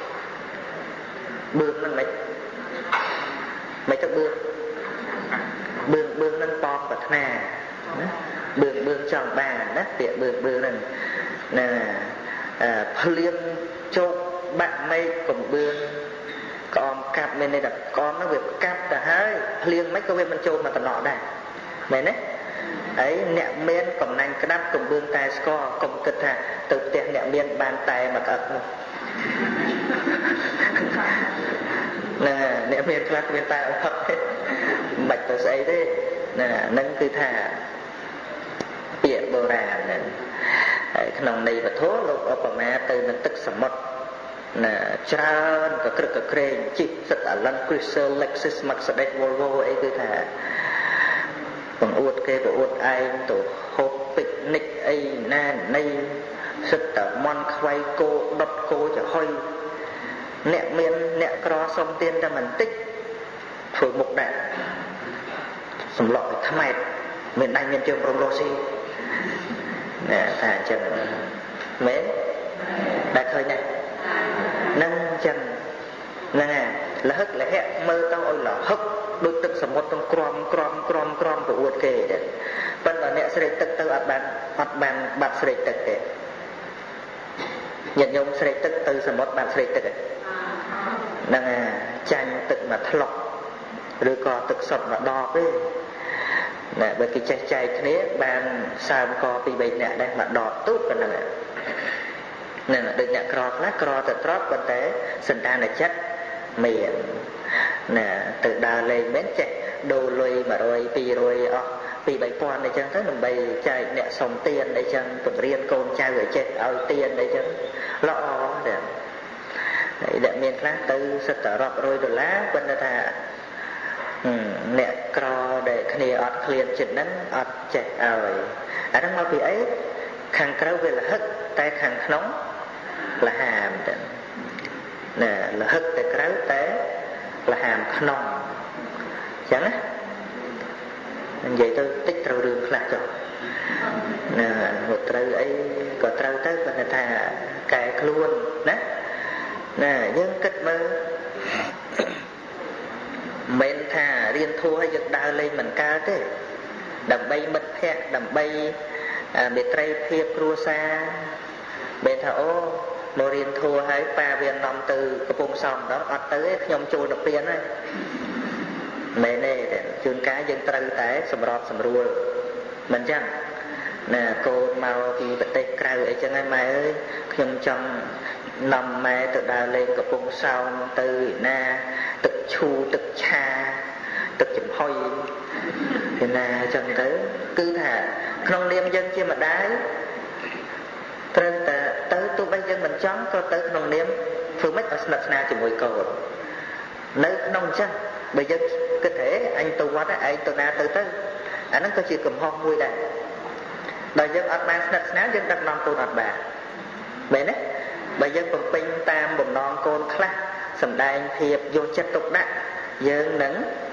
បឿងហ្នឹងមិនមិនទៅបឿងបឿងបឿងហ្នឹងប៉ងប្រាថ្នាណាបឿងបឿងចង់បានណាពាក្យបឿងបឿងហ្នឹងណាភ្លៀងជោគបាក់មេឃកំបឿងក្អមកាប់មានន័យថាក្អមហ្នឹងវាកាប់ទៅហើយភ្លៀងមិនក៏វាមិនចូលមកតំណក់ដែរមែនទេហើយអ្នកមានកំណាញ់ក្តាប់កំបឿងតែស្គរកុំគិតថាទៅផ្ទះអ្នកមានបានតែមកក្អឹកនោះណាអ្នកមានខ្លះមានតែអត់ទេមិនបាច់ទៅស្អីទេណាហ្នឹងគឺថាពាក្យបុរាណហ្នឹងហើយក្នុងន័យវធលោកឧបមាទៅនឹងទឹកសមុទ្រណាច្រើនក៏ក្រឹកក៏ក្រែងជីកសិតអាឡិន Chrysler Lexus Mercedes Volvo អីគឺថាបង្អួតគេបង្អួតឯងទៅហូបពិកនិចអីណានៃសិតតែមន់ខ្វៃគោដុតគោចំហុយអ្នកមានអ្នកក្រសុំទានតែបន្តិចធ្វើមុខដែរសម្លក់ឲ្យថ្មែតមានដៃមានជើងប្រមរស់ស៊ីណាថាអញ្ចឹងមែនដែលឃើញដែរនឹងអញ្ចឹងហ្នឹងហើយលហឹកលហៈមើលទៅឲ្យលហឹកដូចទឹកសមុទ្រទាំងក្រំក្រំក្រំក្រំប្រអួតគេដែរប៉ុន្តែអ្នកស្រេកទឹកទៅអត់បានអត់បានបាត់ស្រេកទឹកទេញាតិញោមស្រេកទឹកទៅសមុទ្របានស្រេកទឹកទេហ្នឹងហើយចាញ់ទឹកមកថ្លុកឬក៏ទឹកសុទ្ធមកដបទេណាបើគេចេះចែកគ្នាបានសើមកពីបីនាក់ដែរមកដបទូកប៉ុណ្ណឹងហ្នឹងដូចអ្នកក្រខ្លះក្រទៅត្រប់ប៉ុន្តែសន្តានចិត្តមានណាទៅដើរលេងមែនចេះដូរលុយមួយរយពីរយអស់ពីរបីពាន់អីចឹងទៅដើម្បីចែកអ្នកសុំទានអីចឹងបង្រៀនកូនចៅឲ្យចេះឲ្យទានអីចឹងល្អទេហើយអ្នកមានខ្លះទៅសិតតែរាប់រយដុល្លារប៉ុន្តែថាអ្នកក្រដែលគ្នាអត់ឃ្លានចិត្តហ្នឹងអត់ចេះឲ្យអាហ្នឹងមកពីអីខាងក្រៅវាលហឹកតែខាងក្នុងលហាមទៅណាលហឹកតែក្រៅតែលហាមក្នុងអញ្ចឹងណានិយាយទៅតិចត្រូវរឿងខ្លះចុះណាមកត្រូវអីក៏ត្រូវទៅគាត់ថាកែខ្លួនណាណាយើងគិតមើលមិនថារៀនធัวឲ្យយើងដើរលេងមិនកើតទេដើម្បីមិត្តភ័ក្តិដើម្បីមេត្រីភាពគ្រួសារបែរថាអូមករៀនធัวឲ្យប៉ាវានាំទៅកំពង់សោមដល់អត់ទៅទេខ្ញុំចូលទៅពៀនហើយមែនទេជួនកាលយើងត្រូវតែសម្របសម្រួលមិនចឹងណាកូនមកពីប្រទេសក្រៅអីចឹងហើយម៉ែអើយខ្ញុំចង់នាំម៉ែទៅដើរលេងកំពង់សោមទៅណាទឹកឈូទឹកឆាទឹកចំហុយពីណាចឹងទៅគឺថាក្នុងនាមយើងជាម្ដាយត្រូវតែទៅទោះបីយើងមិនចង់ក៏ទៅក្នុងនាមធ្វើម៉េចឲ្យស្និទ្ធស្នាលជាមួយកូននៅក្នុងអញ្ចឹងបើយើងគិតថាអញទៅវត្តឯងទៅណាទៅទៅអាហ្នឹងក៏ជាកំហុសមួយដែរដល់យើងអត់បានស្និទ្ធស្នាលយើងដឹកនាំកូនអត់បានមែនទេបើយើងបំពេញតាមបំណងកូនខ្លះសម្ដែងភាពយកចិត្តទុកដាក់យើងនឹង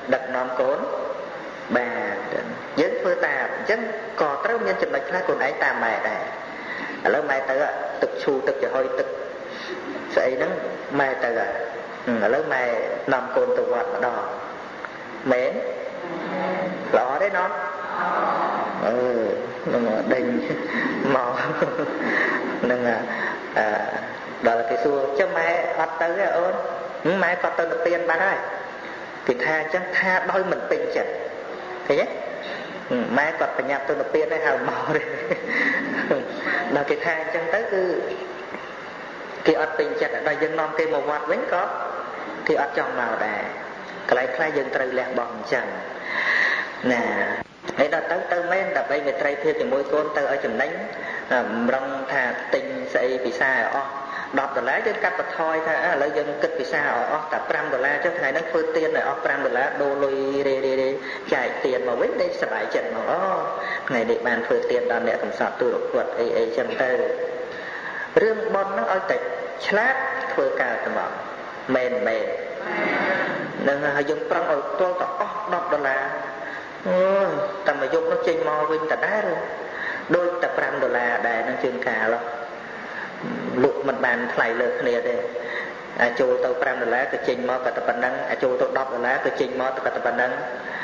đặt nón cốn bà dứt phơi ta chắc có trâu nhân chụp bạch lá cồn ấy ta mẹ này lớn mẹ tới ạ tực chu tực cho hơi tực vậy nó mẹ tới ạ lớn mẹ nằm cồn tụ vật đỏ mến lọ đấy nó ừ đình màu nên là à, đó là cái xua cho mẹ ọt tới ơn mẹ có tới được tiền bán ơi thì tha chắc tha đôi mình bình chật thế nhé mẹ còn phải nhập tôi được tiền đấy hào màu đấy là cái tha chắc tới cứ cái ọt bình chật ở đây dân non cây một vọt vẫn có thì ọt trong màu đà cái lấy khai dân trời lẹ bỏng chẳng nè ấy đó tới tới mấy đập đây về trai thêm thì mỗi con tới ở chùm đánh rong thà tình sẽ bị xa ở đọc đợt lá chứ cắt bật thôi thà lấy dân kịch bị xa ở tập trăm đợt lá cho thầy nó phơi tiền rồi ở trăm đợt lá đô lôi đi đi đi chạy tiền mà với đây sẽ bãi trận mà ó ngày để bàn phơi tiền đòn mẹ cầm sọt tôi đột quật ấy ấy chân tơ riêng bon nó ở tịch chat phơi cả tầm bảo mền mền nên là dân prang ở tôi tập đọc đợt lá ta mà dùng nó chơi mò với ta đá rồi đôi tập trăm đô la đài nó chương cả rồi lụt mình bàn thay lợt này đây à châu tàu trăm đô la cái trình mò cả tập bản năng à châu tàu đọc đô la cái trình mò cả tập bản năng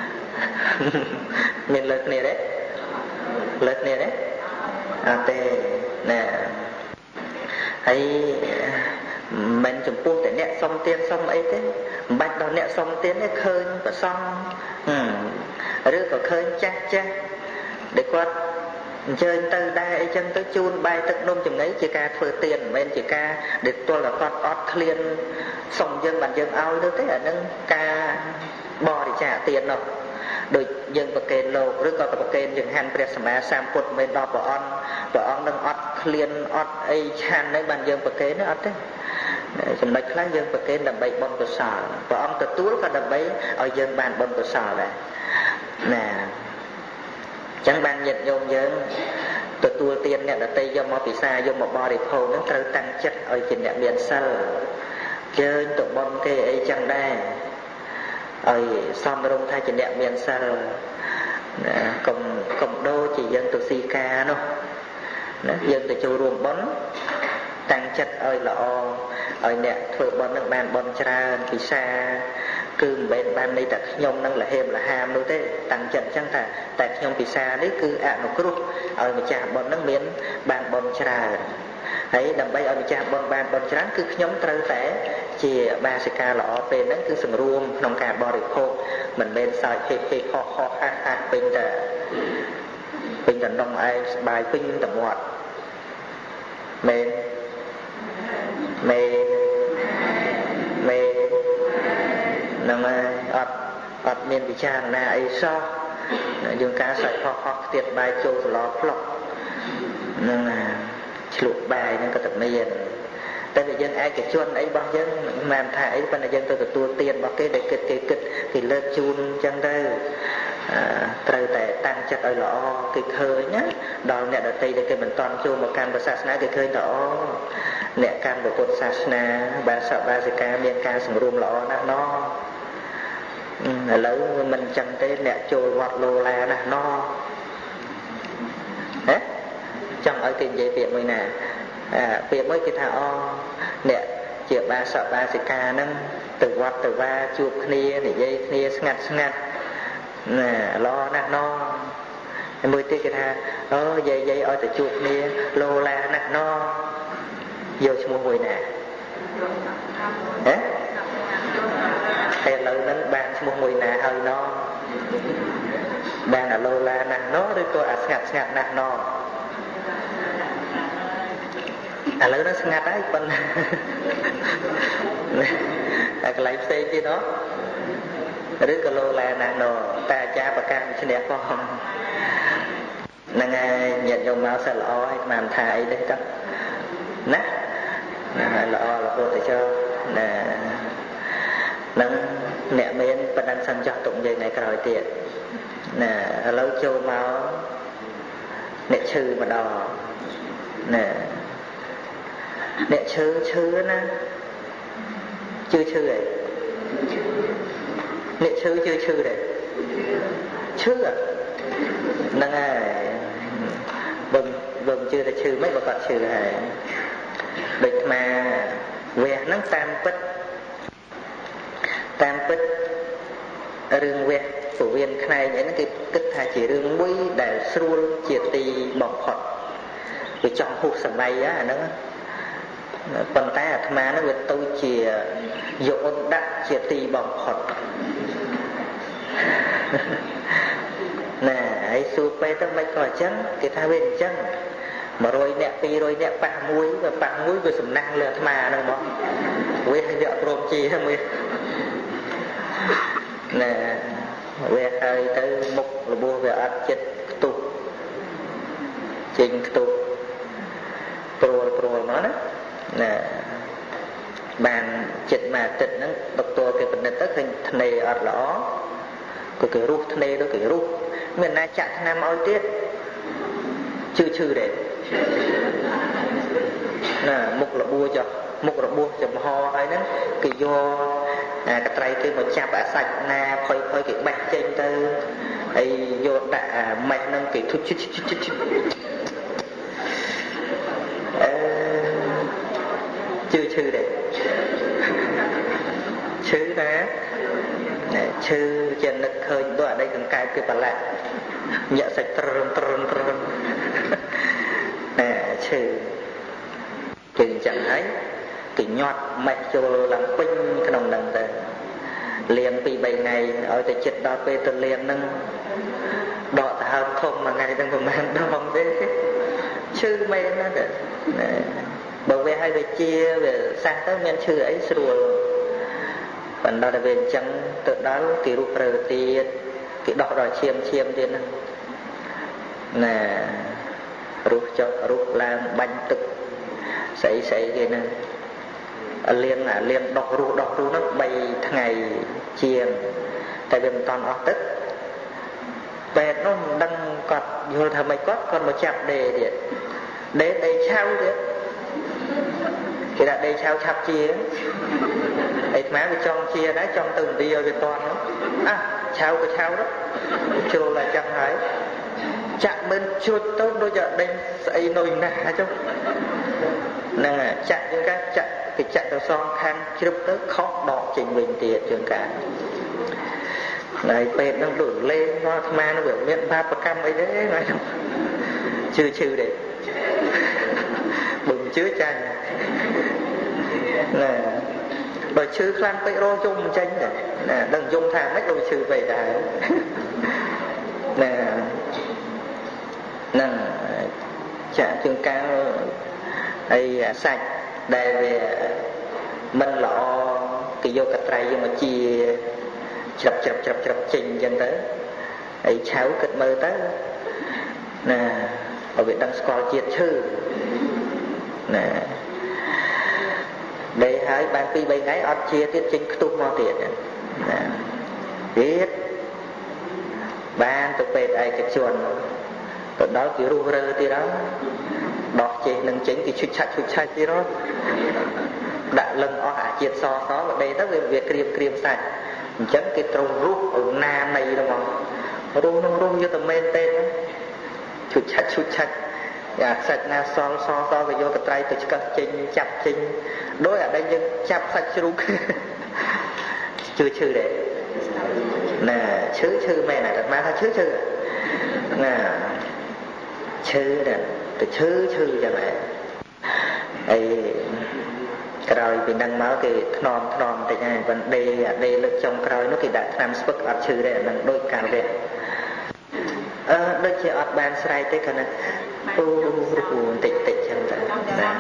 mình lợt này đấy lợt này đấy à tê nè hay mình chụp buông để nẹt xong tiền xong ấy thế bạch đó nẹt xong tiền ấy khơi và xong rồi có khơi chắc chắc để quát chơi từ đây chân tới chun bay tức nôm chừng ấy chỉ ca phơi tiền bên chỉ ca để tôi là con ót clean xong dân bản dân ao như thế ở nâng ca bò để trả tiền rồi đôi dân bậc kền lô rồi có bậc kền dân han pre sama sam put bên đó bỏ on bỏ on nâng ót clean ót ấy chan đấy bản dân bậc kền nó ót đấy chừng mấy khác dân bậc kền làm bậy bom cơ sở bỏ on từ túi và làm bậy ở dân bàn bom cơ sở này nè chẳng ban nhiệt nhôm dân từ tua tiền nè là tây do mò bị xa do một bò để thô nóត្រូវtăng chất ở trên nè miền sâu chơi tụ bom kê ấy chẳng đây ở xong rung thay trên nè miền sâu cộng cộng đô chỉ dân từ si ca nó dân từ châu ruộng bón tăng chất ơi là o ở nè thổi bón nước bàn bón tra bị xa cứ bên ban đây ta nhom năng là hềm là ham đâu thế tăng trận chẳng thà tại nhom bị xa đấy cứ ạ nó cứ ở một trà bón nước miến bàn bón trà ấy đầm bay ở một trà bón bàn bón trà cứ nhóm trâu té chỉ ba mươi ca lọ bên đó cứ sừng ruộng nông cả bò được khô mình bên sai phê phê kho kho hát hát bên là bên là nông ai bài pin tầm hoạt bên mê mê nằm ọt ọt miền bị cha na ấy so dùng cá sợi kho kho tiệt bài châu lò flop nên là lụt bài nên có tập miền tại vì dân ai cái chuôn ấy bao dân làm thả ấy phần là dân tôi tua tiền bao cái để kịch cái kịch thì lên chun chân đây trời tại tăng chất ở lọ cái khơi nhá đó nè ở đây để cái mình toàn chu một can của sát cái khơi đó nè can của cột sát na ba sợ ba gì ca miền ca sừng rùm lọ nó nó lấy mình chân tới nè trôi vọt lô la nè nó đấy trong ở tiền dây việc mới nè à việc mới cái thảo nè chỉ ba sợ ba gì ca nâng từ vọt từ va chuột kia để dây kia ngặt ngặt nè lo nè nó mới tiếc cái tha ơ dây dây ở từ chuột kia lô la nè nó vô mua mùi nè hả hay lâu nó ban mua mùi nè hơi nó ban là lô la nè nó đi coi à ngặt ngặt nè nó à lâu nó ngặt đấy con à cái lấy xe chứ đó đứa cái lô la nè nó ta cha và cam xin đẹp con là nghe nhận dùng máu sẽ lõ làm thải đấy các nè lõ là cô để cho nè nâng nẹ miên và đang săn cho tụng dây này còi tiệt nè lâu châu máu nẹ chư mà đò nè nẹ chư chư nè chư chư ấy អ្នកឈឺជឿឈឺដែរឈឺហ្នឹងហើយបើបើជឿតែឈឺមិនបើគាត់ឈឺហើយដូចអាវះហ្នឹងតាមពិតតាមពិតរឿងវះពវៀនខ្នែងអីហ្នឹងគេគិតថាជារឿងមួយដែលស្រួលជាទីបំផុតវាចង់ហួសសម័យអាហ្នឹងប៉ុន្តែអាត្មាហ្នឹងវាទៅជាយកអូនដាក់ជាទីបំផុតណែហើយសួរពេទ្យទៅមិនក៏អញ្ចឹងគេថាវាអញ្ចឹងmột trămនាក់ពីរនាក់ប៉ះមួយប៉ះមួយវាសំណាស់លើអាត្មាហ្នឹងមកវាឲ្យយកព្រមជាមួយណែវាហើយទៅមុខរបួសវាអត់ចិត្តខ្ទុះចេញខ្ទុះព្រួលព្រួលមកណាណែបានចិត្តមួយអាទិត្យហ្នឹងដុកទ័រគេពិនិត្យទៅឃើញធ្នេអត់ល្អក៏គេរុះធ្នេទៅគេរុះមានណាចាក់ថ្នាំឲ្យទៀតឈឺឈឺដែរណាមុខរបួសចុះមុខរបួសចំហហើយហ្នឹងគេយកអាកត្រៃគេមកចាប់អាសាច់ណាផុយផុយគេបេះចេញទៅហើយយកដាក់អាម៉េចហ្នឹងគេធុជជិជិជិអឺជឿឈឺដែរឈឺណាឈឺជានឹកឃើញដូចអតីតកង្កែបគេប្រឡាក់ញាក់សាច់ត្រឹមត្រឹមត្រឹមណែឈឺគឺអញ្ចឹងហើយគេញាត់ម៉េចចូលឡើងពេញក្នុងហ្នឹងទៅលាងពីរបីថ្ងៃឲ្យតែចិត្តដល់ពេលទៅលាងហ្នឹងដកទៅហើមធំមួយថ្ងៃទាំងប្រហែលដងទេឈឺមែនណាស់បើវាឲ្យវាជាវាសះទៅមានឈឺអីស្រួលបណ្ដោះតែវាអញ្ចឹងទៅដល់គេរុះរើទៀតគេដោះដល់ឈាមឈាមទៀតហ្នឹងណារុះចុះរុះឡើងបាញ់ទឹកស្អីស្អីគេហ្នឹងលៀងអាលៀងដោះរុះដោះរុះហ្នឹងបីថ្ងៃជាងតែវាមិនតាន់អស់ទឹកពេទ្យនោះមិនដឹងគាត់យល់ថាម៉េចគាត់គាត់មកចាប់ដេទៀតដេដេឆៅទៀតគេដាក់ដេឆៅឆាប់ជាអីថ្មវាចង់ជាដែរចង់ទៅឥណ្ឌាឲ្យវាតាន់អាឆៅក៏ឆៅទៅជ្រុលតែចឹងហើយចាក់មិនជ្រុចទៅដូចតែដេញស្អីនុយណាស់ហ่าចុះហ្នឹងចាក់ជាងកាចាក់គេចាក់ទៅសងខាងជ្រឹបទៅខុសដកចេញវិញទៀតជាងកាហើយពេទ្យហ្នឹងដូចលេងមកអាត្មានោះវាមានបាបកម្មអីទេហ្នឹងជឿឈឺទេបើមិនជឿចាញ់ណែបើឈឺខ្លាំងពេករយំចេញណាដឹងយំថាម៉េចដូចឈឺពេកដែរណែហ្នឹងចាក់ជាងកាហើយសាច់ដែលវាមិនល្អគេយកកត្រៃយកមកជាច្រាប់ច្រាប់ច្រាប់ច្រាប់ចេញអញ្ចឹងទៅហើយឆៅគិតមើលទៅណាបើវាដឹងស្គាល់ជាតិឈឺណាដេកហើយបានពីរបីថ្ងៃអត់ជាទៀតចេញខ្ទុះមកទៀតណាទៀតបានទៅពេទ្យឯកជនទៅដល់គេរុះរើទៀតហើយដោះចេះនឹងចេញគេឈុចឆាច់ឈុចឆាច់ទៀតហើយដាក់លឹងអស់អាជាតិសសមកដេកទៅវាវាក្រៀមក្រៀមសាច់អញ្ចឹងគេត្រូវរុះឲ្យណានៃទៅមករុះនឹងរុះយកតែមែនទេឈុចឆាច់ឈុចឆាច់អាសាច់ណាសល់សសក៏យកកត្រៃទៅឆ្កឹះចេញចាប់ចេញដោយអាដែលយើងចាប់សាច់ជ្រូកជឿឈឺដែរណាឈឺឈឺមែនអាត្មាថាឈឺឈឺណាឈឺដែរទៅឈឺឈឺចឹងឯងអីក្រោយពីហ្នឹងមកគេថ្នមថ្នមតិចហើយប៉ុន្តែអាដេលើកចុងក្រោយនោះគេដាក់ថ្នាំស្ពឹកអត់ឈឺដែរអាហ្នឹងដូចកាលវះអឺដូចជាអត់បានស្រែកទេគ្រាន់តែអូបន្តិចតិចចឹងទៅហ្នឹង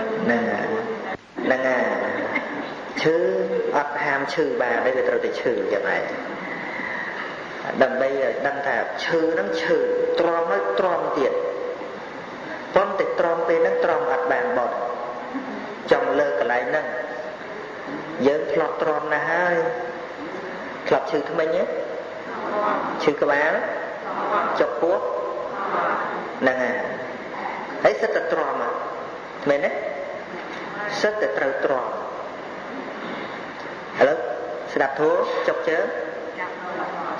ហ្នឹងឈឺអត់ហាមឈឺបានទេវាត្រូវតែឈឺចឹងឯងដើម្បីឲ្យដឹងថាឈឺហ្នឹងឈឺទ្រាំហើយទ្រាំទៀតប៉ុន្តែទ្រាំពេលហ្នឹងទ្រាំអត់បានបត់ចង់លើកកន្លែងហ្នឹងយើងធ្លាប់ទ្រាំណាស់ហើយធ្លាប់ឈឺថ្មិញទេឈឺក្បាលចុកពោះហ្នឹងហើយហើយសិតតែទ្រាំមែនទេសិតតែត្រូវទ្រាំឥឡូវស្ដាប់ធัวចុកជើង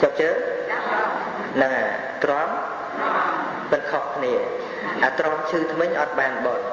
chọc chứ nè tróm bên khóc nè à tróm chư thấm mình ọt bàn bọt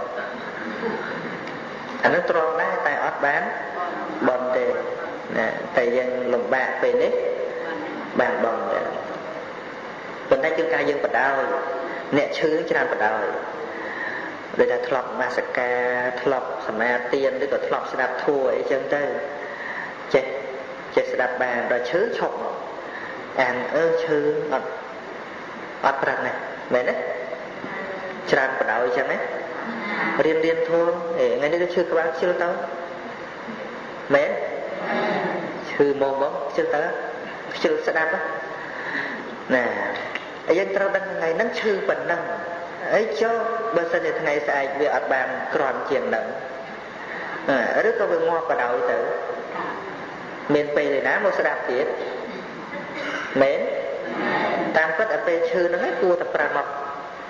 anh nó tròn đấy tại ót bán bòn tề nè tại dân lồng bạc về nếp bàn bòn vậy bên đây chúng ta dân bật đau nè chứ cho nên bật đau đây là thọp masaka thọp sama tiền đấy còn thọp sẽ đạp thua ấy chân tới chết chết sẽ đạp bàn rồi chứ chọc ăn ơ chứ ót ót bàn này vậy đấy cho nên bật đau chân đấy riêng riêng thôi để ngay đây chưa các bạn chưa tới mến chưa mồm bóng chưa tới chưa sẽ đáp đó nè ấy dân tao đang ngày nắng chư phần năng ấy cho bên sân thì ngày sẽ về ở bàn còn chuyện nặng à rất có vừa ngoa và đầu tử miền tây thì ná một sẽ đạp thiệt mến tam kết ở bên chư nó hết cua tập ra mọc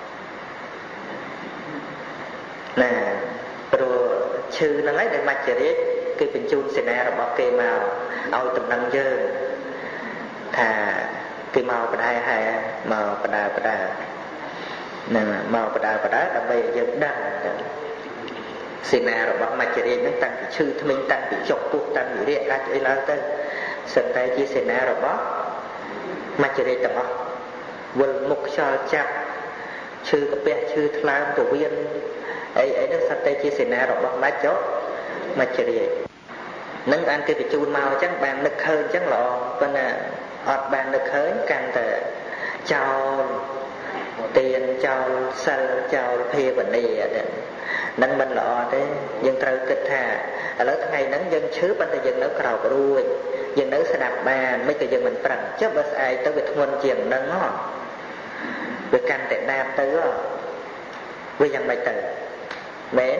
nè rồi chư nó lấy để mặt trời đấy cái bình chun sẽ nè rồi bọc kê màu ao tầm năng dơ thà cái màu bờ đai hay màu bờ đai bờ đai nè màu bờ đai bờ đai là bây giờ đằng sẽ nè rồi bọc mặt trời đấy nó tăng cái chư thì mình tăng cái chọc cuộc tăng cái điện ra ấy là tới sân tay chia sẽ nè rồi bọc mặt trời đấy tầm bọc vườn mục cho chặt chư có bé chư tham tổ viên ấy ấy nó sắp tay chia sẻ nào rồi bằng mát chó mà chơi gì nâng ăn cái bị chun màu chắc bàn nực hơn chắc lọ con là ọt bàn nực hơn càng tờ chào tiền chào sân chào phê vấn đề nâng mình lọ thế dân trời kịch thà ở lớp ngày nâng dân chứ bên dân nó cầu đuôi dân nó sẽ đạp bàn mấy cái dân mình bằng chắc bớt ai tới việc nguồn chuyện nâng nó việc càng tệ đạp tới với dân bài tử mến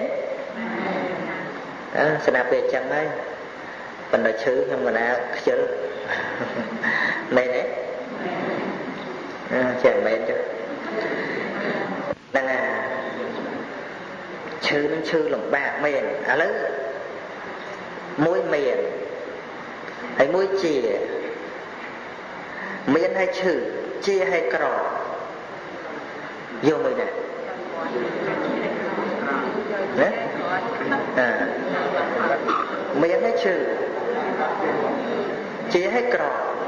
à, sẽ nạp về chẳng ấy mình nói chứ nhưng mà nào chứ này đấy à, chẳng mến chứ đang à chứ nó chứ lòng bạc mền à lớn môi mền hay môi chìa miên hay chữ chia hay cỏ vô mình này đấy à miên hay chữ chia hay cỏ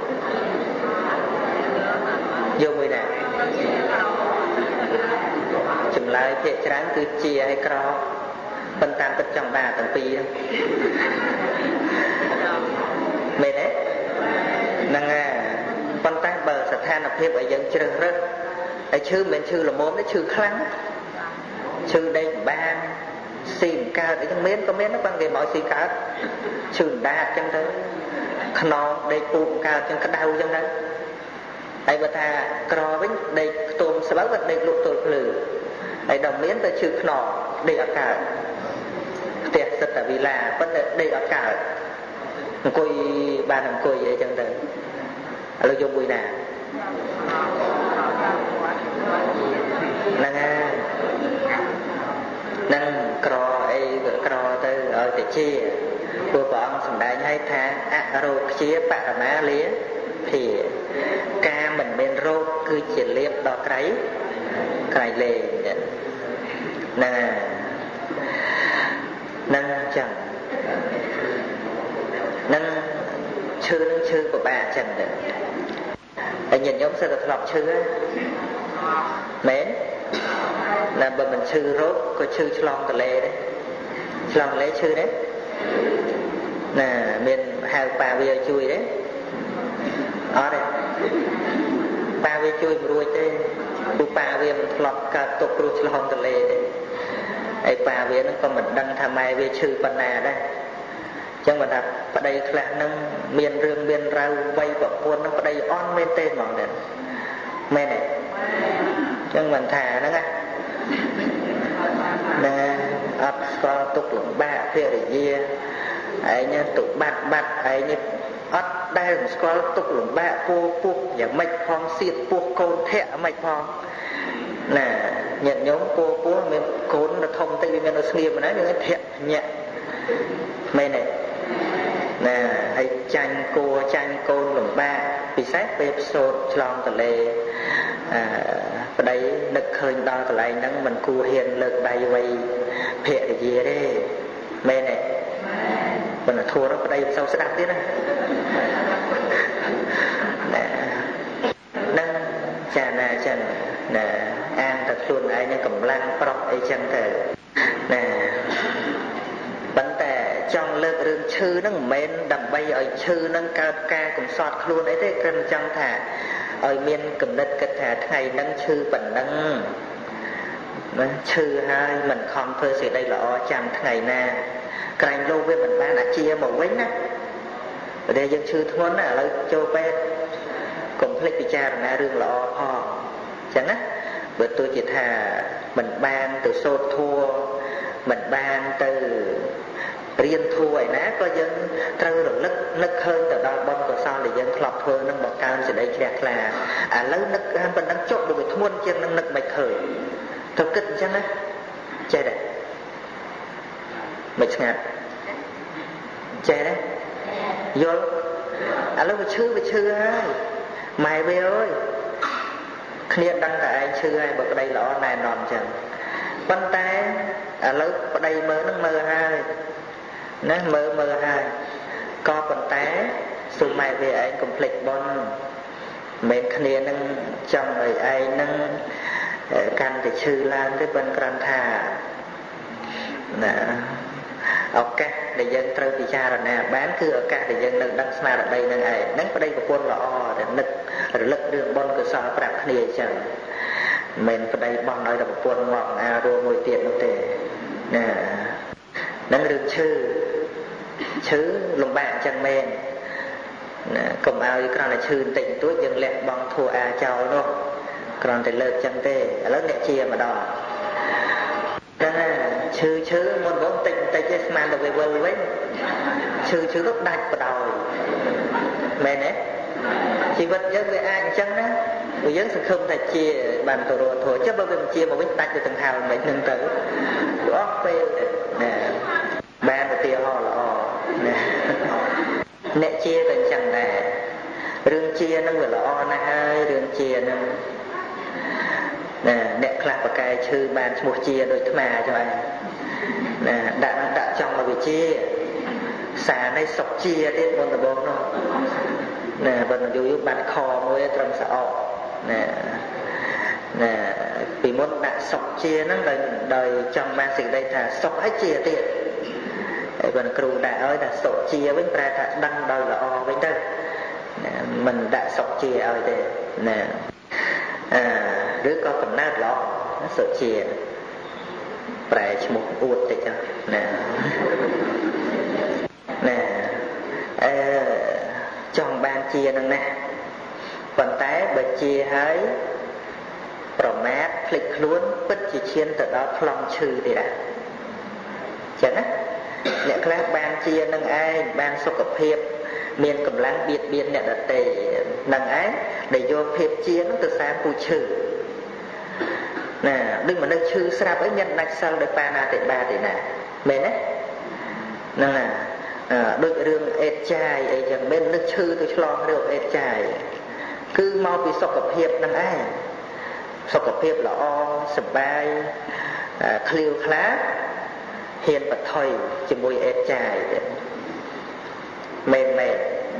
vô mình này chùm lại thiệt tráng cứ chia hay cỏ phân tam tất trong ba tầng pi mê đấy năng à phân tay bờ sạch than là phép ở dân chưa rớt ấy chứ mình chưa là môn đấy chưa kháng chưa đây ba xin cao để trong miếng có miếng nó bằng về mọi xin cao chưa đa chân tới nó đây tụm cao chân cái đau chân đấy ấy bà ta cò với đây tụm sẽ báo vật đây lụt tụt lử ấy đồng miếng tới chưa nó đây ở cả tiệt rất là vì là vấn đề đây ở cả cùi ba năm cùi vậy chân tới là dùng bùi nào năng năng cò ấy cò tới ở tại chia vừa bọn sầm đại hai tháng à rồi chia bạc má lía thì ca mình bên rô cứ chỉ liệp đỏ cái cái lề nè năng chẳng năng chư năng chư của bà chẳng được để nhìn nhóm sẽ được lọc chư á mến là bởi mình chư rốt có chư chlong tờ lê đấy chlong lê chư đấy nè mình hai bà bia chui đấy ở đây bà bia chui một đuôi thế của bà bia mình lọc cả tục rồi chlong tờ lê đấy ấy bà bia nó có mình đăng tham ai bia chư phần nào đây chẳng mà đặt ở đây là nâng miền rương miền rau vây vào cuốn nó ở đây on bên tên mỏng này mê này chẳng mình thả nó ngay nè ấp có tục lượng bạ phía để dìa ấy như tục bạt bạt ấy như ấp đây có tục lượng bạ vô buộcอย่างmạch phong xiết buộc côn thẹ mạch phong nè nhận nhóm cô cô mình côn là thông tay bên nó xìa mà nói những cái thẹ nhẹ mê này nè hay chanh cô chanh côn lồng ba vì ពិសេសពេលសូត្រឆ្លងទន្លេប្តីនឹកឃើញដល់កន្លែងហ្នឹងមិនគួរហ៊ានលើកដៃវៃភរិយាទេមែនទេប៉ុន្តែធួរប្តីមិនសូវស្ដាប់ទៀតណានឹងចាណាចឹងណាអានតែខ្លួនឯងនឹងកម្លាំងប្រុសអីចឹងទៅណាប៉ុន្តែចង់លើករឿងឈឺហ្នឹងមិនមែនដើម្បីឲ្យឈឺហ្នឹងកើតការកំសត់ខ្លួនអីទេគ្រាន់តែចង់ថាឲ្យមានគំនិតគិតថាថ្ងៃហ្នឹងឈឺប៉ុណ្ណឹងណាឈឺហើយមិនខំធ្វើសេចក្តីល្អចាំថ្ងៃណាក្រែងលោវាមិនបានអាជាមកវិញណាតែយើងឈឺធ្ងន់ណាឥឡូវចូលពេទ្យកុំភ្លេចពិចារណារឿងល្អផងអញ្ចឹងណាបើទោះជាថាមិនបានទៅសូត្រធម៌មិនបានទៅរៀនធម៌ឯណាក៏យើងត្រូវរលឹកនឹកឃើញទៅដល់បុណ្យកុសលដែលយើងធ្លាប់ធ្វើនឹងបង្កើនសេចក្តីជ្រះថ្លាឥឡូវនឹកប៉ុណ្ណឹងចុះដូចវាធ្ងន់ជាងនឹងនឹកមិនឃើញត្រូវគិតអញ្ចឹងណាចេះទេមិនស្ងាត់ចេះទេយល់ឥឡូវវាឈឺវាឈឺហើយម៉ែវាអើយគ្នាដឹងតែឯងឈឺហើយបើប្តីល្អណែនាំអញ្ចឹងប៉ុន្តែឥឡូវប្តីមើលនឹងមើលហើយណាមើលមើលហើយក៏ប៉ុន្តែសូមម៉ែវាឯងកុំភ្លេចបុណ្យមិនគ្នានឹងចង់ឲ្យឯងនឹងកាន់តែឈឺឡើងទេប៉ុន្តែគ្រាន់ថាណាឱកាសដែលយើងត្រូវពិចារណាបានគឺឱកាសដែលយើងនៅដឹងស្មារតីនឹងឯងហ្នឹងប្តីប្រពន្ធល្អតែនឹករលឹករឿងបុណ្យកុសលប្រាប់គ្នាអញ្ចឹងមិនប្តីបង់ឲ្យតែប្រពន្ធមកអារួមមួយទៀតនោះទេណានឹងរឿងឈឺឈឺលំបាកអញ្ចឹងមែនណាកុំឲ្យគ្រាន់តែឈឺបន្តិចបន្តួចយើងលាក់បង់ធัวអាចោលនោះគ្រាន់តែលើកអញ្ចឹងទេឥឡូវអ្នកជាម្ដងណាឈឺឈឺមុនបងតិចតិចទេស្មានទៅវិលវិញឈឺឈឺទៅដាច់បដោយមែនទេជីវិតយើងវាអាចអញ្ចឹងណាព្រោះយើងសង្ឃឹមថាជាបានទៅរត់ធัวចុះបើវាមិនជាមកវិញដាច់ទៅទាំងហើមិនហ្នឹងទៅអស់ពេលណាបានឧទាហរណ៍ល្អណាអ្នកជាក៏អញ្ចឹងដែររឿងជានឹងវាល្អណាស់ហើយរឿងជានឹងណាអ្នកខ្លះប្រកែឈឺបានឈ្មោះជាដូចថ្មចុះឯងណាដាក់ដាក់ចង់មកវាជាសារនេះសុកជាទៀតមុនដំបូងនោះណាបើយូរយូរបាត់ខមួយត្រឹមស្អកណាណាពីមុនដាក់សុកជាហ្នឹងដោយដោយចង់បានសេចក្តីថាសុកហើយជាទៀតហើយបើគ្រូដាក់ឲ្យថាសុកជាវិញប្រែថាដឹងដោយល្អវិញទៅណាមិនដាក់សុកជាឲ្យទេណាអឺឬក៏កំណើតល្អសុជាប្រែឈ្មោះអួតតិចណាណាអឺចង់បានជានឹងណាប៉ុន្តែបើជាហើយប្រមាថភ្លេចខ្លួនពិតជាឈានទៅដល់ខ្លងឈឺទៀតណាចឹងណាអ្នកខ្លះបានជានឹងឯងបានសុខភាពមានកម្លាំងបៀតបៀនអ្នកដទៃនឹងឯងដែលយកភាពជានឹងទៅសាពូឈឺណាដូចមនុស្សឈឺស្រាប់អីមានដាច់សិលដោយបាណាតិបាទេណាមែនទេហ្នឹងណាដូចរឿងអេតចាយអីចឹងមិននឹកឈឺទៅឆ្លងរឿងអេតចាយគឺមកពីសុខភាពនឹងឯងសុខភាពល្អសប្បាយឃ្លាវខ្លាហ៊ានបថុយជាមួយអេតចាយទៀតមែនមែន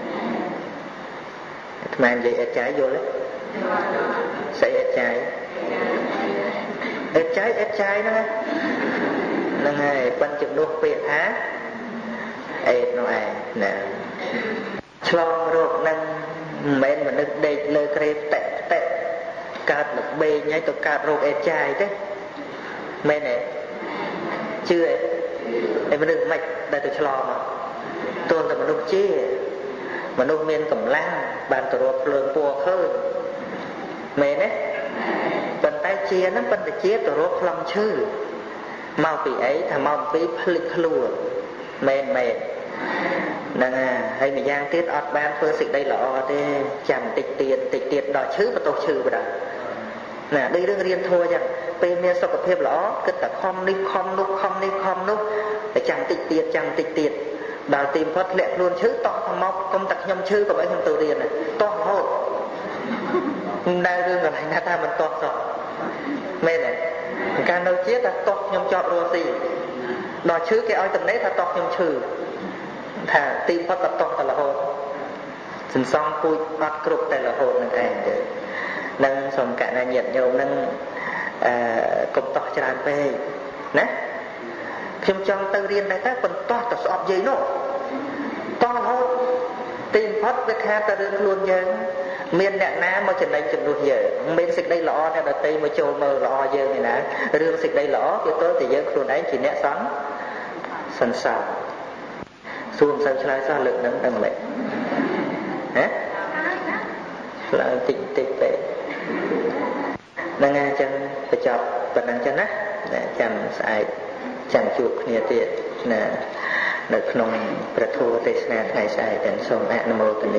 អាត្មានិយាយអេតចាយយល់ទេស្អីអេតចាយអេតចាយអេតចាយហ្នឹងហ្នឹងហើយប៉ិនជំនួសពាក្យថាអេតនោះឯងណាឆ្លងរោគហ្នឹងមិនមែនមនុស្សដេកលើក្រេបតេតេកើតល្បេងហើយទៅកើតរោគអេតចាយទេមែនទេជឿឯងមនុស្សមិនដែលទៅឆ្លងមកទោះតែមនុស្សជាមនុស្សមានកម្លាំងបានទៅរកភ្លើងពណ៌ឃើញមែនទេប៉ុន្តែជាហ្នឹងប៉ុន្តែជាទៅរកខ្លងឈឺមកពីអីថាមកពីភ្លេចខ្លួនមែនមែនហ្នឹងហើយម្យ៉ាងទៀតអត់បានធ្វើសេចក្តីល្អទេចាំតិចទៀតតិចទៀតដល់ឈឺបន្ទោសឈឺបណ្ដោយណាដូចរឿងរៀនធម៌ចឹងពេលមានសុខភាពល្អគិតតែខំនេះខំនោះខំនេះខំនោះតែចាំតិចទៀតចាំតិចទៀតដល់ទីបំផុតធ្លាក់ខ្លួនឈឺតោះទៅមកកុំតែខ្ញុំឈឺកុំឲ្យខ្ញុំទៅរៀនតោះរហូត đau rương rồi lại ta mình to sọ mê này ca nâu chết ta to nhom chọt rô xì đòi chứ cái oi tầm đấy ta to nhom chừ thà tim phát tập to ta là hồn xin xong vui bắt cục ta là hồn nâng ảnh được nâng xong cả là nhiệt nhau nâng công to tràn về nè phim trong tư riêng này ta còn to ta sọp gì nó to hồn tim phát với kha ta rương luôn dân miền nẹt ná mà chừng đây chừng luôn giờ miền xịt đây lọ nè đợt tây mà trôi mờ lọ giờ này nè rương xịt đây lọ cái tối thì dân luôn ấy chỉ nẹt sắn sẵn sàng xuông sao chơi sao lực nâng đằng lệ hả là tịnh tịnh về đang nghe chân phải chọc và đang chân á để chẳng sai chẳng chuột nia tiệt nè được nông bật thua tê sna ngày sai đến sông ăn mô tê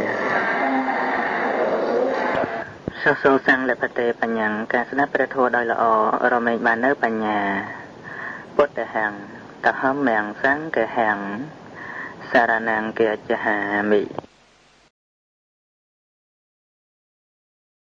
Sơ sơ sang lệ bát tê bành nhang ca sna bật thua đôi lọ rồi mình bàn nơ bành nhà bốt tê hàng ta hóm mèng sáng kề hàng sa ra nàng kề cha hà mị